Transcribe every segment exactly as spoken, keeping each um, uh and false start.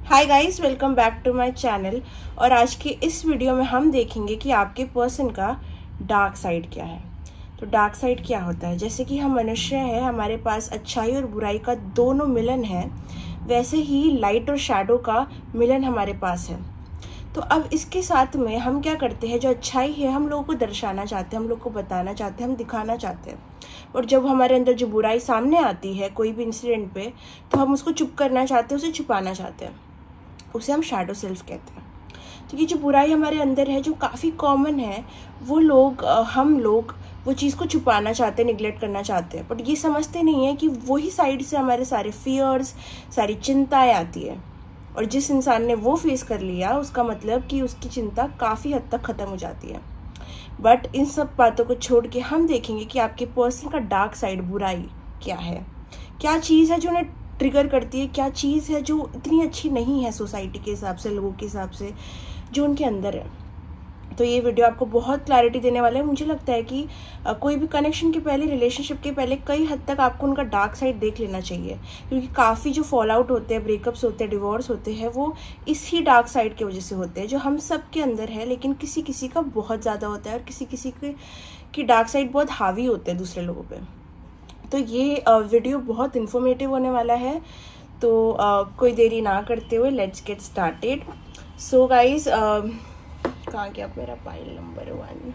Hi guys, welcome back to my channel. और आज के इस वीडियो में हम देखेंगे कि आपके पर्सन का डार्क साइड क्या है। तो डार्क साइड क्या होता है? जैसे कि हम मनुष्य हैं, हमारे पास अच्छाई और बुराई का दोनों मिलन है, वैसे ही लाइट और शैडो का मिलन हमारे पास है। तो अब इसके साथ में हम क्या करते हैं, जो अच्छाई है हम लोगों को दर्शाना चाहते हैं, हम लोग को बताना चाहते हैं, हम दिखाना चाहते हैं। और जब हमारे अंदर जो बुराई सामने आती है कोई भी इंसिडेंट पे, तो हम उसको चुप करना चाहते हैं, उसे छुपाना चाहते हैं, उसे हम शैडो सेल्फ कहते हैं। तो ये जो बुराई हमारे अंदर है, जो काफ़ी कॉमन है, वो लोग हम लोग वो चीज़ को छुपाना चाहते हैं, निगलेक्ट करना चाहते हैं, बट ये समझते नहीं है कि वही साइड से हमारे सारे फियर्स, सारी चिंताएं आती है। और जिस इंसान ने वो फेस कर लिया, उसका मतलब कि उसकी चिंता काफ़ी हद तक ख़त्म हो जाती है। बट इन सब बातों को छोड़ के हम देखेंगे कि आपके पर्सन का डार्क साइड, बुराई क्या है, क्या चीज़ है जो उन्हें ट्रिगर करती है, क्या चीज़ है जो इतनी अच्छी नहीं है सोसाइटी के हिसाब से, लोगों के हिसाब से, जो उनके अंदर है। तो ये वीडियो आपको बहुत क्लैरिटी देने वाला है। मुझे लगता है कि कोई भी कनेक्शन के पहले, रिलेशनशिप के पहले कई हद तक आपको उनका डार्क साइड देख लेना चाहिए, क्योंकि काफ़ी जो फॉल आउट होते हैं, ब्रेकअप्स होते हैं, डिवोर्स होते हैं, वो इसी डार्क साइड की वजह से होते हैं, जो हम सब के अंदर है, लेकिन किसी किसी का बहुत ज़्यादा होता है और किसी किसी के की डार्क साइड बहुत हावी होते हैं दूसरे लोगों पर। तो ये वीडियो बहुत इन्फॉर्मेटिव होने वाला है। तो uh, कोई देरी ना करते हुए let's get started. So guys, कहाँ गया मेरा pile number one?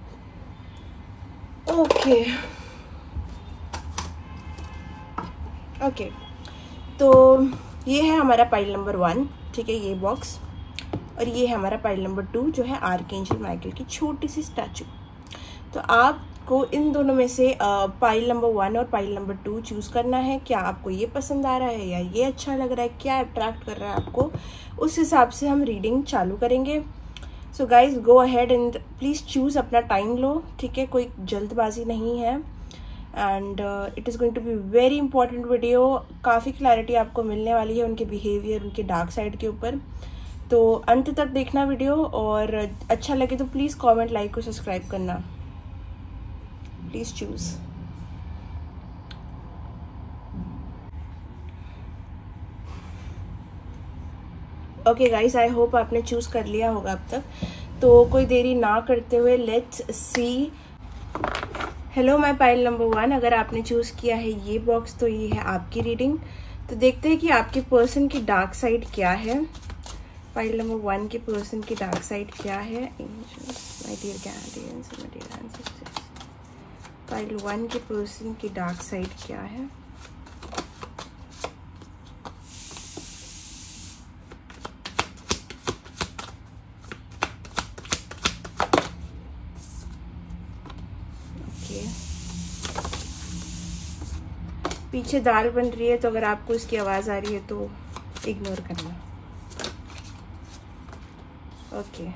Okay okay तो ये है हमारा पाइल नंबर वन, ठीक है, ये बॉक्स। और ये है हमारा पाइल नंबर टू, जो है आर्कएंजल माइकल की छोटी सी स्टैचू। तो आप को इन दोनों में से पाइल नंबर वन और पाइल नंबर टू चूज़ करना है। क्या आपको ये पसंद आ रहा है या ये अच्छा लग रहा है, क्या अट्रैक्ट कर रहा है आपको, उस हिसाब से हम रीडिंग चालू करेंगे। So guys, go ahead and please choose, अपना टाइम लो, ठीक है, कोई जल्दबाजी नहीं है। And it is going to be very important video. काफ़ी क्लैरिटी आपको मिलने वाली है उनके बिहेवियर, उनके डार्क साइड के ऊपर। तो अंत तक देखना वीडियो, और अच्छा लगे तो प्लीज़ कॉमेंट, लाइक और सब्सक्राइब करना। Please choose. Okay guys, I hope आपने चूज कर लिया होगा अब तक। तो कोई देरी ना करते हुए let's see. Hello my pile number one, अगर आपने चूज किया है ये बॉक्स, तो ये है आपकी रीडिंग। तो देखते हैं कि आपके पर्सन की डार्क साइड क्या है। पाइल नंबर वन के पर्सन की डार्क साइड क्या है? My dear guardians, my dear ancestors, pile one के पर्सन की डार्क साइड क्या है? ओके, पीछे दाल बन रही है, तो अगर आपको इसकी आवाज आ रही है तो इग्नोर करना। Okay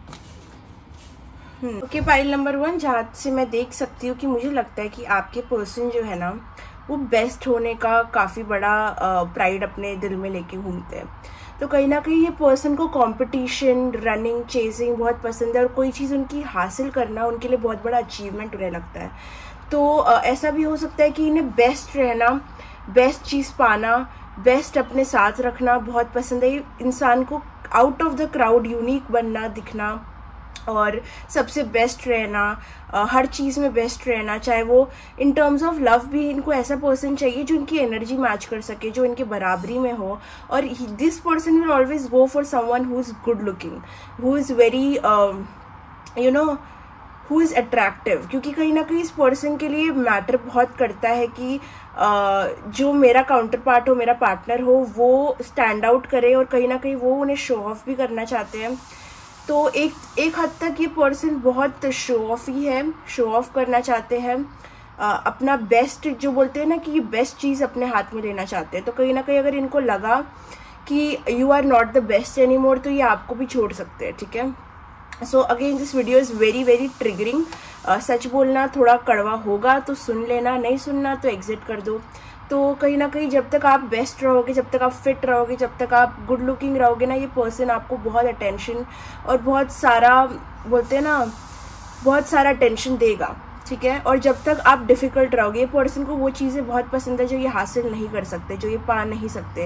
okay pile number one, जहाँ से मैं देख सकती हूँ कि मुझे लगता है कि आपके पर्सन जो है ना, वो बेस्ट होने का काफ़ी बड़ा प्राइड अपने दिल में लेके घूमते हैं। तो कहीं ना कहीं ये पर्सन को कंपटीशन, रनिंग, चेजिंग बहुत पसंद है, और कोई चीज़ उनकी हासिल करना उनके लिए बहुत बड़ा अचीवमेंट उन्हें लगता है। तो uh, ऐसा भी हो सकता है कि इन्हें बेस्ट रहना, बेस्ट चीज़ पाना, बेस्ट अपने साथ रखना बहुत पसंद है। इंसान को out of the crowd unique बनना, दिखना, और सबसे बेस्ट रहना, हर चीज़ में बेस्ट रहना, चाहे वो इन टर्म्स ऑफ लव भी इनको ऐसा पर्सन चाहिए जो इनकी एनर्जी मैच कर सके, जो इनके बराबरी में हो। और this person will always go for someone who is good looking, who is very you know who is attractive, क्योंकि कहीं ना कहीं इस पर्सन के लिए मैटर बहुत करता है कि uh, जो मेरा काउंटर पार्ट हो, मेरा पार्टनर हो, वो स्टैंड आउट करे, और कहीं ना कहीं वो उन्हें शो ऑफ भी करना चाहते हैं। तो एक एक हद तक ये पर्सन बहुत शो ऑफ ही है, शो ऑफ करना चाहते हैं, अपना बेस्ट, जो बोलते हैं ना कि ये बेस्ट चीज़ अपने हाथ में लेना चाहते हैं। तो कहीं ना कहीं अगर इनको लगा कि you are not the best any more, तो ये आपको भी छोड़ सकते हैं, ठीक है। So again this video is very very triggering. सच बोलना थोड़ा कड़वा होगा, तो सुन लेना, नहीं सुनना तो एग्जिट कर दो। तो कहीं ना कहीं जब तक आप बेस्ट रहोगे, जब तक आप फिट रहोगे, जब तक आप गुड लुकिंग रहोगे ना, ये पर्सन आपको बहुत अटेंशन और बहुत सारा, बोलते हैं ना, बहुत सारा अटेंशन देगा, ठीक है। और जब तक आप डिफ़िकल्ट रहोगे, ये पर्सन को वो चीज़ें बहुत पसंद है जो ये हासिल नहीं कर सकते, जो ये पा नहीं सकते,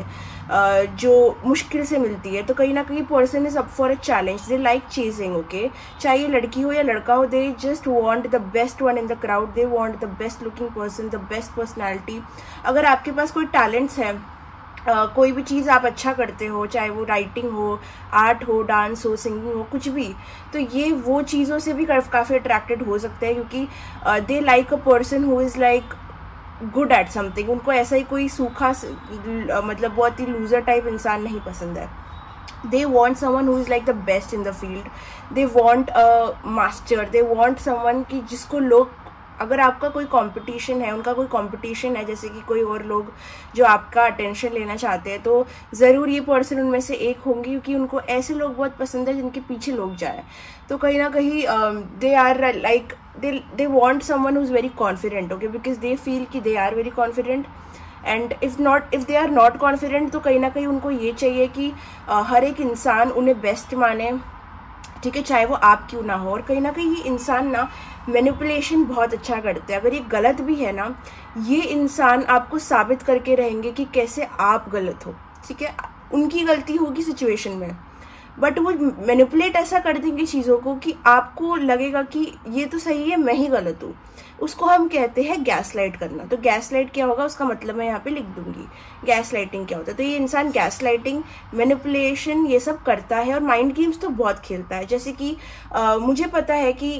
जो मुश्किल से मिलती है। तो कहीं ना कहीं person is up for a challenge, they like chasing, okay. चाहे ये लड़की हो या लड़का हो, they just want the best one in the crowd, they want the best looking person, the best personality. अगर आपके पास कोई टैलेंट्स है, Uh, कोई भी चीज़ आप अच्छा करते हो, चाहे वो राइटिंग हो, आर्ट हो, डांस हो, सिंगिंग हो, कुछ भी, तो ये वो चीज़ों से भी काफ़ी अट्रैक्टेड हो सकते हैं, क्योंकि they like a person who is like good at something. उनको ऐसा ही कोई सूखा uh, मतलब बहुत ही लूजर टाइप इंसान नहीं पसंद है। They want someone who is like the best in the field, they want a master, they want someone कि जिसको लोग, अगर आपका कोई कंपटीशन है, उनका कोई कंपटीशन है, जैसे कि कोई और लोग जो आपका अटेंशन लेना चाहते हैं, तो ज़रूर ये पर्सन उनमें से एक होंगे, क्योंकि उनको ऐसे लोग बहुत पसंद है जिनके पीछे लोग जाए। तो कहीं ना कहीं they are like they they want someone who is very confident, okay, because they feel कि they are very confident. And if not if they are not confident, तो कहीं ना कहीं उनको ये चाहिए कि uh, हर एक इंसान उन्हें बेस्ट माने, ठीक है, चाहे वो आप क्यों ना हो। और कहीं ना कहीं ये इंसान ना मैनिपुलेशन बहुत अच्छा करते हैं। अगर ये गलत भी है ना, ये इंसान आपको साबित करके रहेंगे कि कैसे आप गलत हो, ठीक है। उनकी गलती होगी सिचुएशन में, बट वो मैनिपुलेट ऐसा कर देंगे चीज़ों को कि आपको लगेगा कि ये तो सही है, मैं ही गलत हूँ। उसको हम कहते हैं गैसलाइट करना। तो गैसलाइट क्या होगा, उसका मतलब मैं यहाँ पे लिख दूंगी, गैसलाइटिंग क्या होता है। तो ये इंसान गैसलाइटिंग, मैनिपुलेशन, ये सब करता है और माइंड गेम्स तो बहुत खेलता है। जैसे कि आ, मुझे पता है कि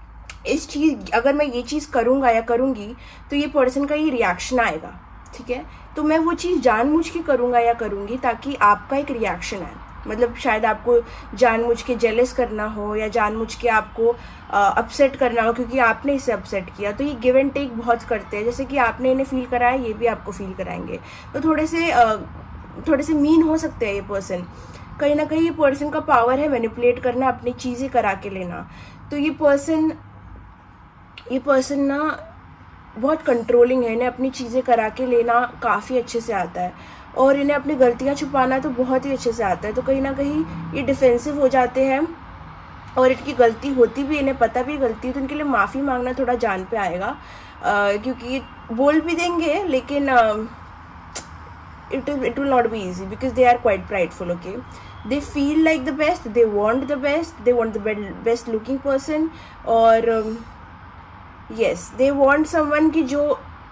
इस चीज़, अगर मैं ये चीज़ करूँगा या करूँगी तो ये पर्सन का ये रिएक्शन आएगा, ठीक है। तो मैं वो चीज़ जानबूझ के करूँगा या करूँगी ताकि आपका एक रिएक्शन आए। मतलब शायद आपको जानबूझ के जेलस करना हो या जानबूझ के आपको अपसेट करना हो क्योंकि आपने इसे अपसेट किया। तो ये गिव एंड टेक बहुत करते हैं, जैसे कि आपने इन्हें फील कराया, ये भी आपको फील कराएंगे। तो थोड़े से आ, थोड़े से मीन हो सकते हैं ये पर्सन। कहीं ना कहीं ये पर्सन का पावर है मैनिपुलेट करना, अपनी चीज़ें करा के लेना। तो ये पर्सन ये पर्सन ना बहुत कंट्रोलिंग है, इन्हें अपनी चीज़ें करा के लेना काफ़ी अच्छे से आता है और इन्हें अपनी गलतियां छुपाना तो बहुत ही अच्छे से आता है। तो कहीं ना कहीं ये डिफेंसिव हो जाते हैं और इनकी गलती होती भी, इन्हें पता भी गलती है, तो इनके लिए माफ़ी मांगना थोड़ा जान पे आएगा, आ, क्योंकि बोल भी देंगे लेकिन it it will not be easy because they are quite prideful, okay. They feel like the best, they want the best, they want the best looking person और यस दे वॉन्ट समवन की जो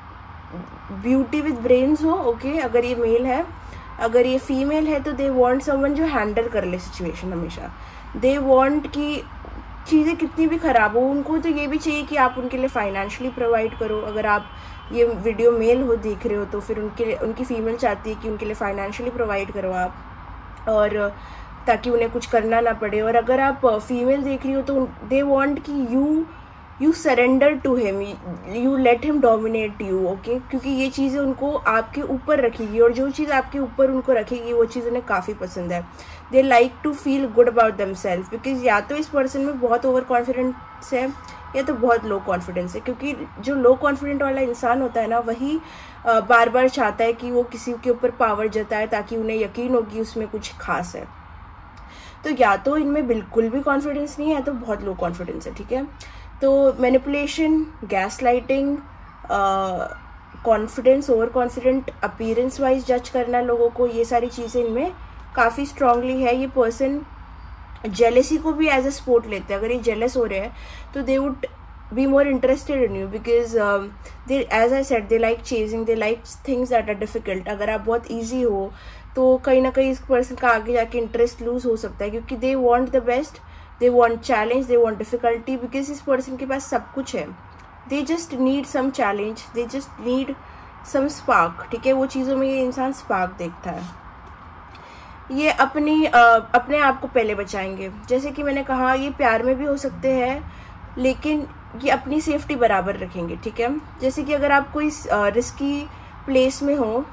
beauty with brains हो, okay okay? अगर ये mail है, अगर ये female है तो दे वांट समवन जो हैंडल कर ले सिचुएशन हमेशा। दे वांट कि चीज़ें कितनी भी ख़राब हो, उनको तो ये भी चाहिए कि आप उनके लिए फाइनेंशियली प्रोवाइड करो। अगर आप ये वीडियो मेल हो देख रहे हो तो फिर उनके लिए, उनकी फीमेल चाहती है कि उनके लिए फाइनेंशियली प्रोवाइड करो आप, और ताकि उन्हें कुछ करना ना पड़े। और अगर आप फीमेल देख रही हो तो दे वांट कि you you surrender to him, you let him dominate you, okay, क्योंकि ये चीज़ें उनको आपके ऊपर रखेगी और जो चीज़ आपके ऊपर उनको रखेगी वो चीज़ उन्हें काफ़ी पसंद है। They like to feel good about themself, because या तो इस पर्सन में बहुत ओवर कॉन्फिडेंस है या तो बहुत लो कॉन्फिडेंस है, क्योंकि जो लो कॉन्फिडेंट वाला इंसान होता है ना, वही बार बार चाहता है कि वो किसी के ऊपर पावर जताए ताकि उन्हें यकीन हो कि उसमें कुछ खास है। तो या तो इनमें बिल्कुल भी कॉन्फिडेंस नहीं है तो बहुत लो कॉन्फिडेंस है, ठीक है। तो manipulation, gaslighting, confidence, over confident, appearance wise जज करना लोगों को, ये सारी चीज़ें इनमें काफ़ी स्ट्रांगली है। ये पर्सन जेलेसी को भी एज ए स्पोर्ट लेते हैं। अगर ये जेलस हो रहे हैं तो they would be more interested in you because they, as I said, they like chasing, they like things that are difficult. अगर आप बहुत ईजी हो तो कहीं ना कहीं इस पर्सन का आगे जाके इंटरेस्ट लूज हो सकता है, क्योंकि they want the best, they want challenge, they want difficulty, because इस पर्सन के पास सब कुछ है। They just need some challenge, they just need some spark, ठीक है। वो चीज़ों में ये इंसान स्पार्क देखता है। ये अपनी आ, अपने आप को पहले बचाएंगे। जैसे कि मैंने कहा, ये प्यार में भी हो सकते हैं लेकिन ये अपनी सेफ्टी बराबर रखेंगे, ठीक है। जैसे कि अगर आप कोई रिस्की प्लेस में हो,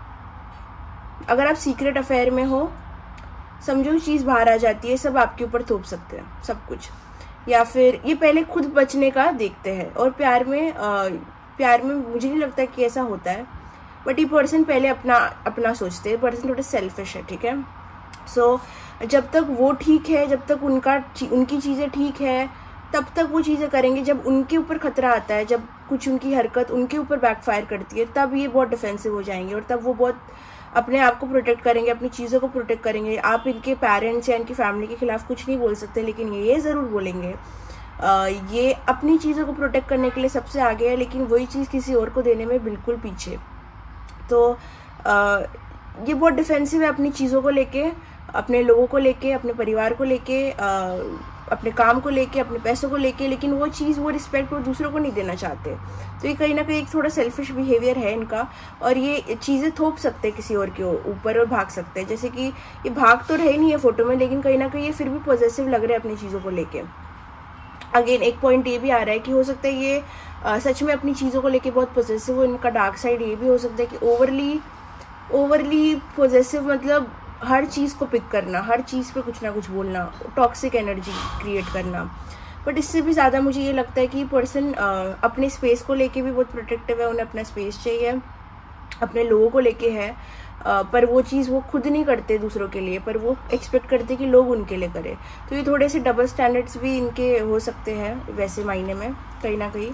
अगर आप सीक्रेट अफेयर में हो, समझो चीज़ बाहर आ जाती है, सब आपके ऊपर थोप सकते हैं सब कुछ, या फिर ये पहले खुद बचने का देखते हैं। और प्यार में आ, प्यार में मुझे नहीं लगता कि ऐसा होता है, बट ये पर्सन पहले अपना अपना सोचते हैं। पर्सन थोड़े सेल्फिश है, ठीक है। सो so, जब तक वो ठीक है, जब तक उनका उनकी चीज़ें ठीक है, तब तक वो चीज़ें करेंगे जब उनके ऊपर खतरा आता है, जब कुछ उनकी हरकत उनके ऊपर बैकफायर करती है, तब ये बहुत डिफेंसिव हो जाएंगे और तब वो बहुत अपने आप को प्रोटेक्ट करेंगे, अपनी चीज़ों को प्रोटेक्ट करेंगे। आप इनके पेरेंट्स या इनकी फैमिली के खिलाफ कुछ नहीं बोल सकते, लेकिन ये ज़रूर बोलेंगे आ, ये अपनी चीज़ों को प्रोटेक्ट करने के लिए सबसे आगे है, लेकिन वही चीज़ किसी और को देने में बिल्कुल पीछे। तो आ, ये बहुत डिफेंसिव है अपनी चीज़ों को लेके, अपने लोगों को लेके, अपने परिवार को लेके, अपने काम को लेके, अपने पैसों को लेके, लेकिन वो चीज़, वो रिस्पेक्ट वो दूसरों को नहीं देना चाहते। तो ये कहीं ना कहीं एक थोड़ा सेल्फिश बिहेवियर है इनका, और ये चीज़ें थोप सकते हैं किसी और के ऊपर और भाग सकते हैं। जैसे कि ये भाग तो रहे नहीं है फोटो में, लेकिन कहीं ना कहीं ये फिर भी पॉजेसिव लग रहे हैं अपनी चीज़ों को लेके। अगेन एक पॉइंट ये भी आ रहा है कि हो सकता है ये आ, सच में अपनी चीज़ों को लेके बहुत पॉजेसिव हो। इनका डार्क साइड ये भी हो सकता है कि ओवरली ओवरली पॉजेसिव, मतलब हर चीज़ को पिक करना, हर चीज़ पे कुछ ना कुछ बोलना, टॉक्सिक एनर्जी क्रिएट करना। बट इससे भी ज़्यादा मुझे ये लगता है कि पर्सन अपने स्पेस को लेके भी बहुत प्रोटेक्टिव है, उन्हें अपना स्पेस चाहिए, अपने लोगों को लेके है, आ, पर वो चीज़ वो खुद नहीं करते दूसरों के लिए, पर वो एक्सपेक्ट करते कि लोग उनके लिए करें। तो ये थोड़े से डबल स्टैंडर्ड्स भी इनके हो सकते हैं वैसे मायने में, कहीं ना कहीं।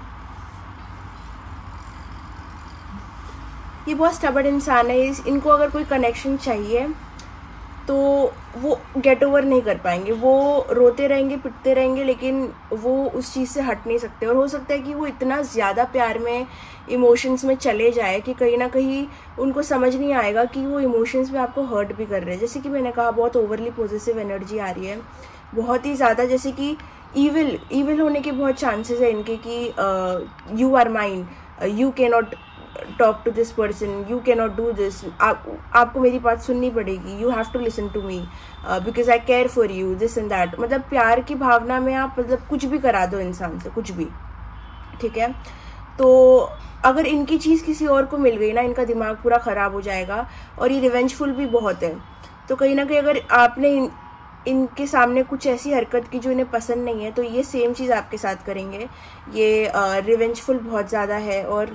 ये बहुत स्टबर्न इंसान है। इस इनको अगर कोई कनेक्शन चाहिए तो वो गेट ओवर नहीं कर पाएंगे, वो रोते रहेंगे, पिटते रहेंगे, लेकिन वो उस चीज़ से हट नहीं सकते। और हो सकता है कि वो इतना ज़्यादा प्यार में, इमोशंस में चले जाए कि कहीं ना कहीं उनको समझ नहीं आएगा कि वो इमोशंस में आपको हर्ट भी कर रहे हैं। जैसे कि मैंने कहा, बहुत ओवरली पॉजिटिव एनर्जी आ रही है, बहुत ही ज़्यादा। जैसे कि ईविल ईविल होने के बहुत चांसेस है इनके कि you are mine, you can not talk to this person, you can not do this, आप आपको मेरी बात सुननी पड़ेगी, you have to listen to me because I care for you, this and that. मतलब प्यार की भावना में आप मतलब कुछ भी करा दो इंसान से, कुछ भी, ठीक है। तो अगर इनकी चीज़ किसी और को मिल गई ना, इनका दिमाग पूरा ख़राब हो जाएगा। और ये रिवेंजफुल भी बहुत है। तो कहीं ना कहीं अगर आपने इन, इनके सामने कुछ ऐसी हरकत की जो इन्हें पसंद नहीं है, तो ये सेम चीज़ आपके साथ करेंगे। ये रिवेंजफुल uh, बहुत ज़्यादा है, और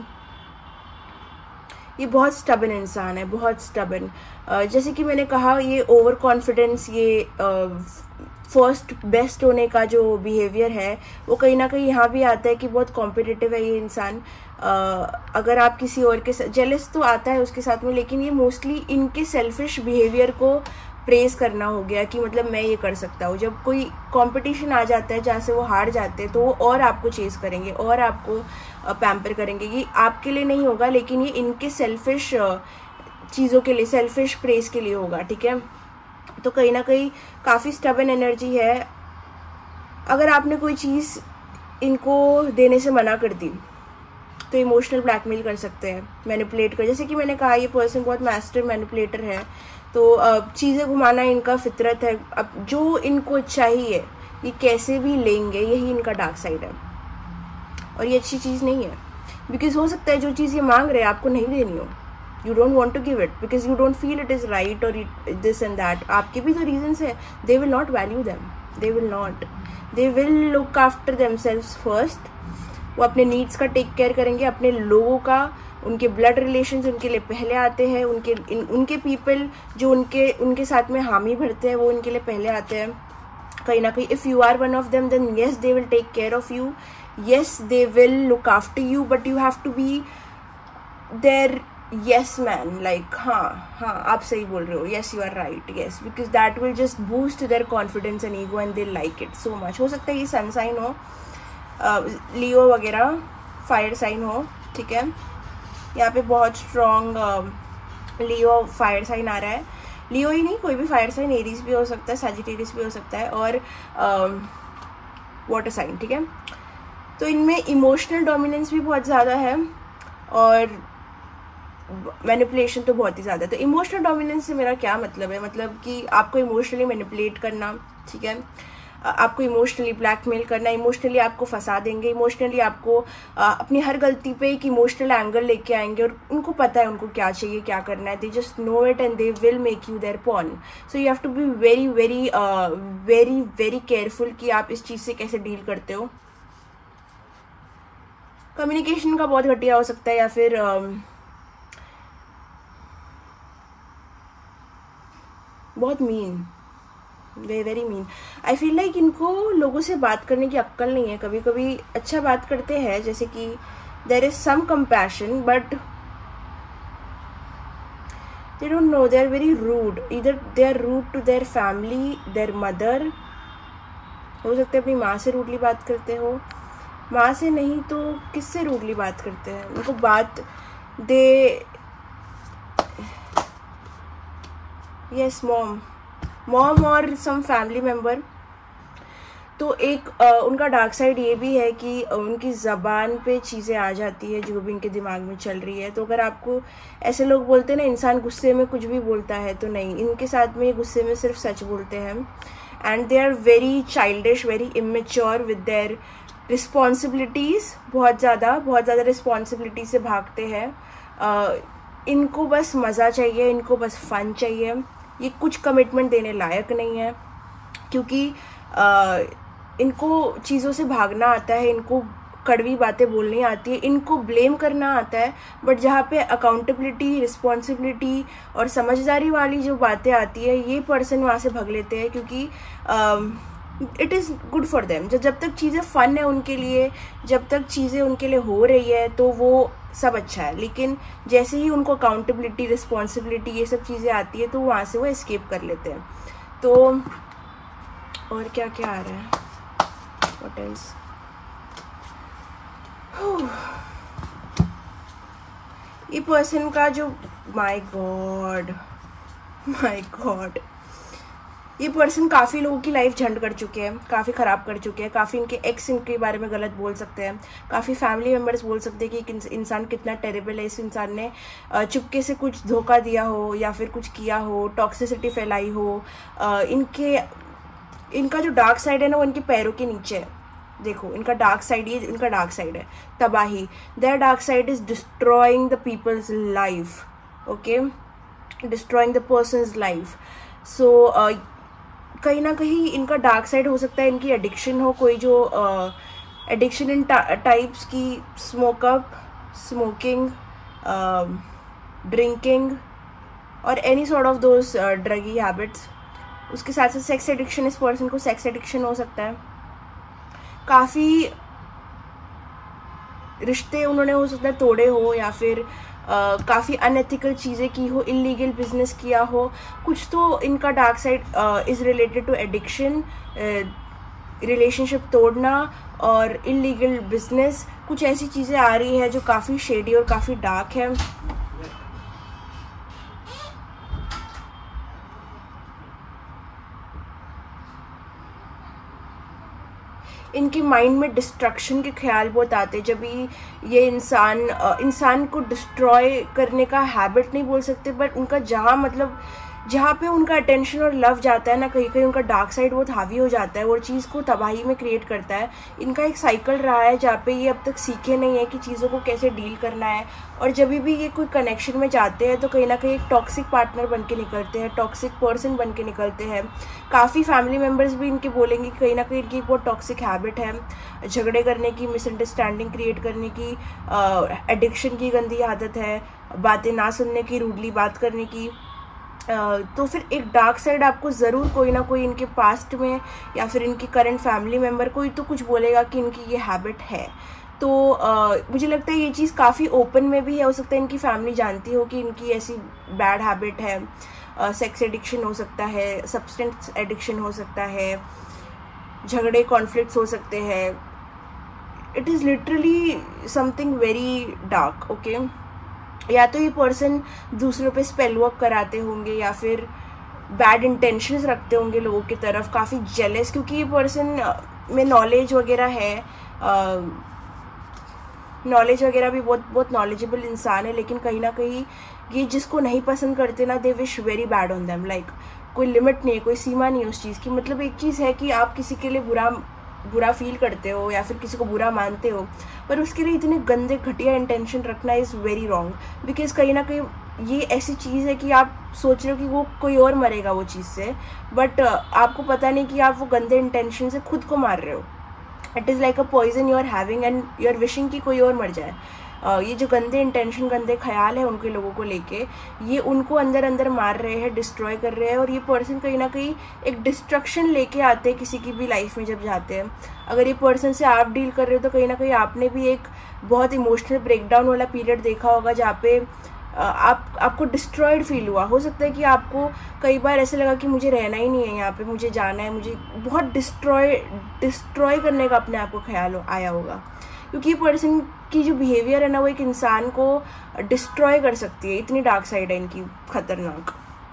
ये बहुत स्टबन इंसान है, बहुत स्टबन। जैसे कि मैंने कहा, ये ओवर कॉन्फिडेंस, ये फर्स्ट uh, बेस्ट होने का जो बिहेवियर है, वो कहीं ना कहीं यहाँ भी आता है कि बहुत कॉम्पिटिटिव है ये इंसान। uh, अगर आप किसी और के साथ, जेलस तो आता है उसके साथ में, लेकिन ये मोस्टली इनके सेल्फिश बिहेवियर को प्रेज करना हो गया कि मतलब मैं ये कर सकता हूँ। जब कोई कंपटीशन आ जाता है जहाँ से वो हार जाते हैं, तो वो और आपको चेस करेंगे और आपको पैम्पर करेंगे। ये आपके लिए नहीं होगा, लेकिन ये इनके सेल्फिश चीज़ों के लिए, सेल्फिश प्रेज के लिए होगा, ठीक है। तो कहीं ना कहीं काफ़ी स्टबन एनर्जी है। अगर आपने कोई चीज़ इनको देने से मना कर दी, तो इमोशनल ब्लैकमेल कर सकते हैं, मैनिपुलेट कर। जैसे कि मैंने कहा, ये पर्सन बहुत मास्टर मैनिपुलेटर है। तो चीज़ें घुमाना इनका फितरत है। अब जो इनको चाहिए ये कैसे भी लेंगे, यही इनका डार्क साइड है। और ये अच्छी चीज़ नहीं है, बिकॉज हो सकता है जो चीज़ ये मांग रहे हैं आपको नहीं देनी हो। You don't want to give it because you don't feel it is right और दिस एंड दैट। आपके भी तो रीजन्स है। They will not value them, they will not, they will look after themselves first. वो अपने needs का take care करेंगे, अपने लोगों का, उनके ब्लड रिलेशंस उनके लिए पहले आते हैं, उनके इन, उनके पीपल जो उनके उनके साथ में हामी भरते हैं वो उनके लिए पहले आते हैं। कहीं ना कहीं if you are one of them, then yes they will take care of you, yes they will look after you, but you have to be there yes man, like हाँ हाँ आप सही बोल रहे हो, yes you are right, yes, because that will just boost their confidence and ego and they like it so much. हो सकता है ये सन साइन हो, लियो uh, वगैरह, फायर साइन हो, ठीक है। यहाँ पे बहुत स्ट्रॉन्ग लियो फायर साइन आ रहा है। लियो ही नहीं, कोई भी फायर साइन, एरीज भी हो सकता है, सैजिटेरियस भी हो सकता है, और वाटर साइन, ठीक है। तो इनमें इमोशनल डोमिनेंस भी बहुत ज़्यादा है और मैनिपुलेशन तो बहुत ही ज़्यादा है। तो इमोशनल डोमिनेंस से मेरा क्या मतलब है, मतलब कि आपको इमोशनली मैनिपुलेट करना, ठीक है, आपको इमोशनली ब्लैकमेल करना, इमोशनली आपको फंसा देंगे, इमोशनली आपको आ, अपनी हर गलती पे एक इमोशनल एंगल लेके आएंगे, और उनको पता है उनको क्या चाहिए, क्या करना है। They just know it and they will make you their pawn. So you have to be very very very very careful कि आप इस चीज़ से कैसे डील करते हो। कम्युनिकेशन का बहुत घटिया हो सकता है, या फिर uh, बहुत mean very very mean. I feel like इनको लोगों से बात करने की अक्ल नहीं है। कभी कभी अच्छा बात करते हैं, जैसे कि there is some compassion, but they don't know, they are very rude, either they are rude to their family, their mother, हो सकता है अपनी माँ से रूडली बात करते हो, माँ से नहीं तो किससे रूडली बात करते हैं, उनको बात दे यस मॉम मॉम और सम फैमिली मेम्बर। तो एक आ, उनका डार्क साइड ये भी है कि उनकी ज़बान पे चीज़ें आ जाती है जो भी इनके दिमाग में चल रही है। तो अगर आपको ऐसे लोग बोलते हैं ना इंसान गुस्से में कुछ भी बोलता है, तो नहीं, इनके साथ में गुस्से में सिर्फ सच बोलते हैं। And they are very childish, very immature with their responsibilities, बहुत ज़्यादा बहुत ज़्यादा रिस्पॉन्सिबिलिटी से भागते हैं। uh, इनको बस मज़ा चाहिए, इनको बस फ़न चाहिए, ये कुछ कमिटमेंट देने लायक नहीं है, क्योंकि uh, इनको चीज़ों से भागना आता है, इनको कड़वी बातें बोलनी आती है, इनको ब्लेम करना आता है, बट जहाँ पे अकाउंटेबिलिटी, रिस्पॉन्सिबिलिटी और समझदारी वाली जो बातें आती है, ये पर्सन वहाँ से भाग लेते हैं, क्योंकि it is good for them. जब जब तक चीज़ें फ़न है उनके लिए, जब तक चीज़ें उनके लिए हो रही है, तो वो सब अच्छा है। लेकिन जैसे ही उनको अकाउंटेबिलिटी, रिस्पॉन्सिबिलिटी, ये सब चीज़ें आती है, तो वहाँ से वो एस्केप कर लेते हैं। तो और क्या क्या आ रहा है, व्हाट एल्स, ये पर्सन का जो, माय गॉड माय गॉड, ये पर्सन काफ़ी लोगों की लाइफ झंड कर चुके हैं, काफ़ी ख़राब कर चुके हैं, काफ़ी इनके एक्स इनके बारे में गलत बोल सकते हैं, काफ़ी फैमिली मेम्बर्स बोल सकते हैं कि एक इंसान कितना टेरेबल है, इस इंसान ने चुपके से कुछ धोखा दिया हो या फिर कुछ किया हो, टॉक्सिसिटी फैलाई हो। इनके इनका जो डार्क साइड है ना, वो इनके पैरों के नीचे है। देखो, इनका डार्क साइड, ये इनका डार्क साइड है, तबाही। Their dark side is destroying the people's life, okay, destroying the person's life. So कहीं ना कहीं इनका डार्क साइड हो सकता है इनकी एडिक्शन हो, कोई जो एडिक्शन इन टाइप्स की, स्मोकअप, स्मोकिंग, ड्रिंकिंग और any sort of those druggy habits. उसके साथ साथ सेक्स एडिक्शन, इस पर्सन को सेक्स एडिक्शन हो सकता है। काफ़ी रिश्ते उन्होंने हो सकता है तोड़े हो, या फिर Uh, काफ़ी अनएथिकल चीज़ें की हो, इलीगल बिजनेस किया हो। कुछ तो इनका dark side is related to addiction, relationship तोड़ना और इलीगल बिजनेस। कुछ ऐसी चीज़ें आ रही है जो काफ़ी शेडी और काफ़ी डार्क है। इनके माइंड में डिस्ट्रक्शन के ख्याल बहुत आते हैं। जब भी ये इंसान इंसान को डिस्ट्रॉय करने का हैबिट नहीं बोल सकते, बट उनका जहाँ मतलब जहाँ पे उनका अटेंशन और लव जाता है ना, कहीं कहीं उनका डार्क साइड बहुत हावी हो जाता है और चीज़ को तबाही में क्रिएट करता है। इनका एक साइकिल रहा है जहाँ पे ये अब तक सीखे नहीं है कि चीज़ों को कैसे डील करना है, और जब भी ये कोई कनेक्शन में जाते हैं तो कहीं ना कहीं एक टॉक्सिक पार्टनर बन के निकलते हैं, टॉक्सिक पर्सन बन के निकलते हैं। काफ़ी फैमिली मेम्बर्स भी इनके बोलेंगे कि कहीं ना कहीं इनकी बहुत टॉक्सिक हैबिट है, झगड़े करने की, मिसअंडरस्टैंडिंग क्रिएट करने की, एडिक्शन की गंदी आदत है, बातें ना सुनने की, रूडली बात करने की। Uh, तो फिर एक डार्क साइड आपको ज़रूर कोई ना कोई इनके पास्ट में या फिर इनकी करंट फैमिली मेम्बर कोई तो कुछ बोलेगा कि इनकी ये हैबिट है। तो uh, मुझे लगता है ये चीज़ काफ़ी ओपन में भी है। हो सकता है इनकी फैमिली जानती हो कि इनकी ऐसी बैड हैबिट है, सेक्स uh, एडिक्शन हो सकता है, सब्सटेंस एडिक्शन हो सकता है, झगड़े कॉन्फ्लिक्ट्स हो सकते हैं। It is literally something very dark, okay. या तो ये पर्सन दूसरों पे स्पेल वर्क कराते होंगे या फिर बैड इंटेंशंस रखते होंगे लोगों की तरफ, काफ़ी जेलस, क्योंकि ये पर्सन में नॉलेज वगैरह है, नॉलेज वगैरह भी बहुत बहुत नॉलेजेबल इंसान है, लेकिन कहीं ना कहीं ये जिसको नहीं पसंद करते ना, they wish very bad on them. Like कोई लिमिट नहीं है, कोई सीमा नहीं है उस चीज़ की। मतलब एक चीज़ है कि आप किसी के लिए बुरा बुरा फील करते हो या फिर किसी को बुरा मानते हो, पर उसके लिए इतने गंदे घटिया इंटेंशन रखना इज़ वेरी रॉन्ग। बिकॉज कहीं ना कहीं ये ऐसी चीज़ है कि आप सोच रहे हो कि वो कोई और मरेगा वो चीज़ से, बट आपको पता नहीं कि आप वो गंदे इंटेंशन से खुद को मार रहे हो। It is like a poison you are having and you are wishing कि कोई और मर जाए। ये जो गंदे इंटेंशन, गंदे ख्याल है उनके लोगों को लेके, ये उनको अंदर अंदर मार रहे हैं, डिस्ट्रॉय कर रहे हैं। और ये पर्सन कहीं ना कहीं एक डिस्ट्रक्शन लेके आते हैं किसी की भी लाइफ में जब जाते हैं। अगर ये पर्सन से आप डील कर रहे हो तो कहीं ना कहीं आपने भी एक बहुत इमोशनल ब्रेकडाउन वाला पीरियड देखा होगा जहाँ पे आप आपको डिस्ट्रॉयड फील हुआ। हो सकता है कि आपको कई बार ऐसे लगा कि मुझे रहना ही नहीं है यहाँ पे, मुझे जाना है, मुझे बहुत डिस्ट्रॉय डिस्ट्रॉय करने का अपने आप को ख्याल आया होगा। क्योंकि ये पर्सन की जो बिहेवियर है ना, वो एक इंसान को डिस्ट्रॉय कर सकती है। इतनी डार्क साइड है इनकी, खतरनाक।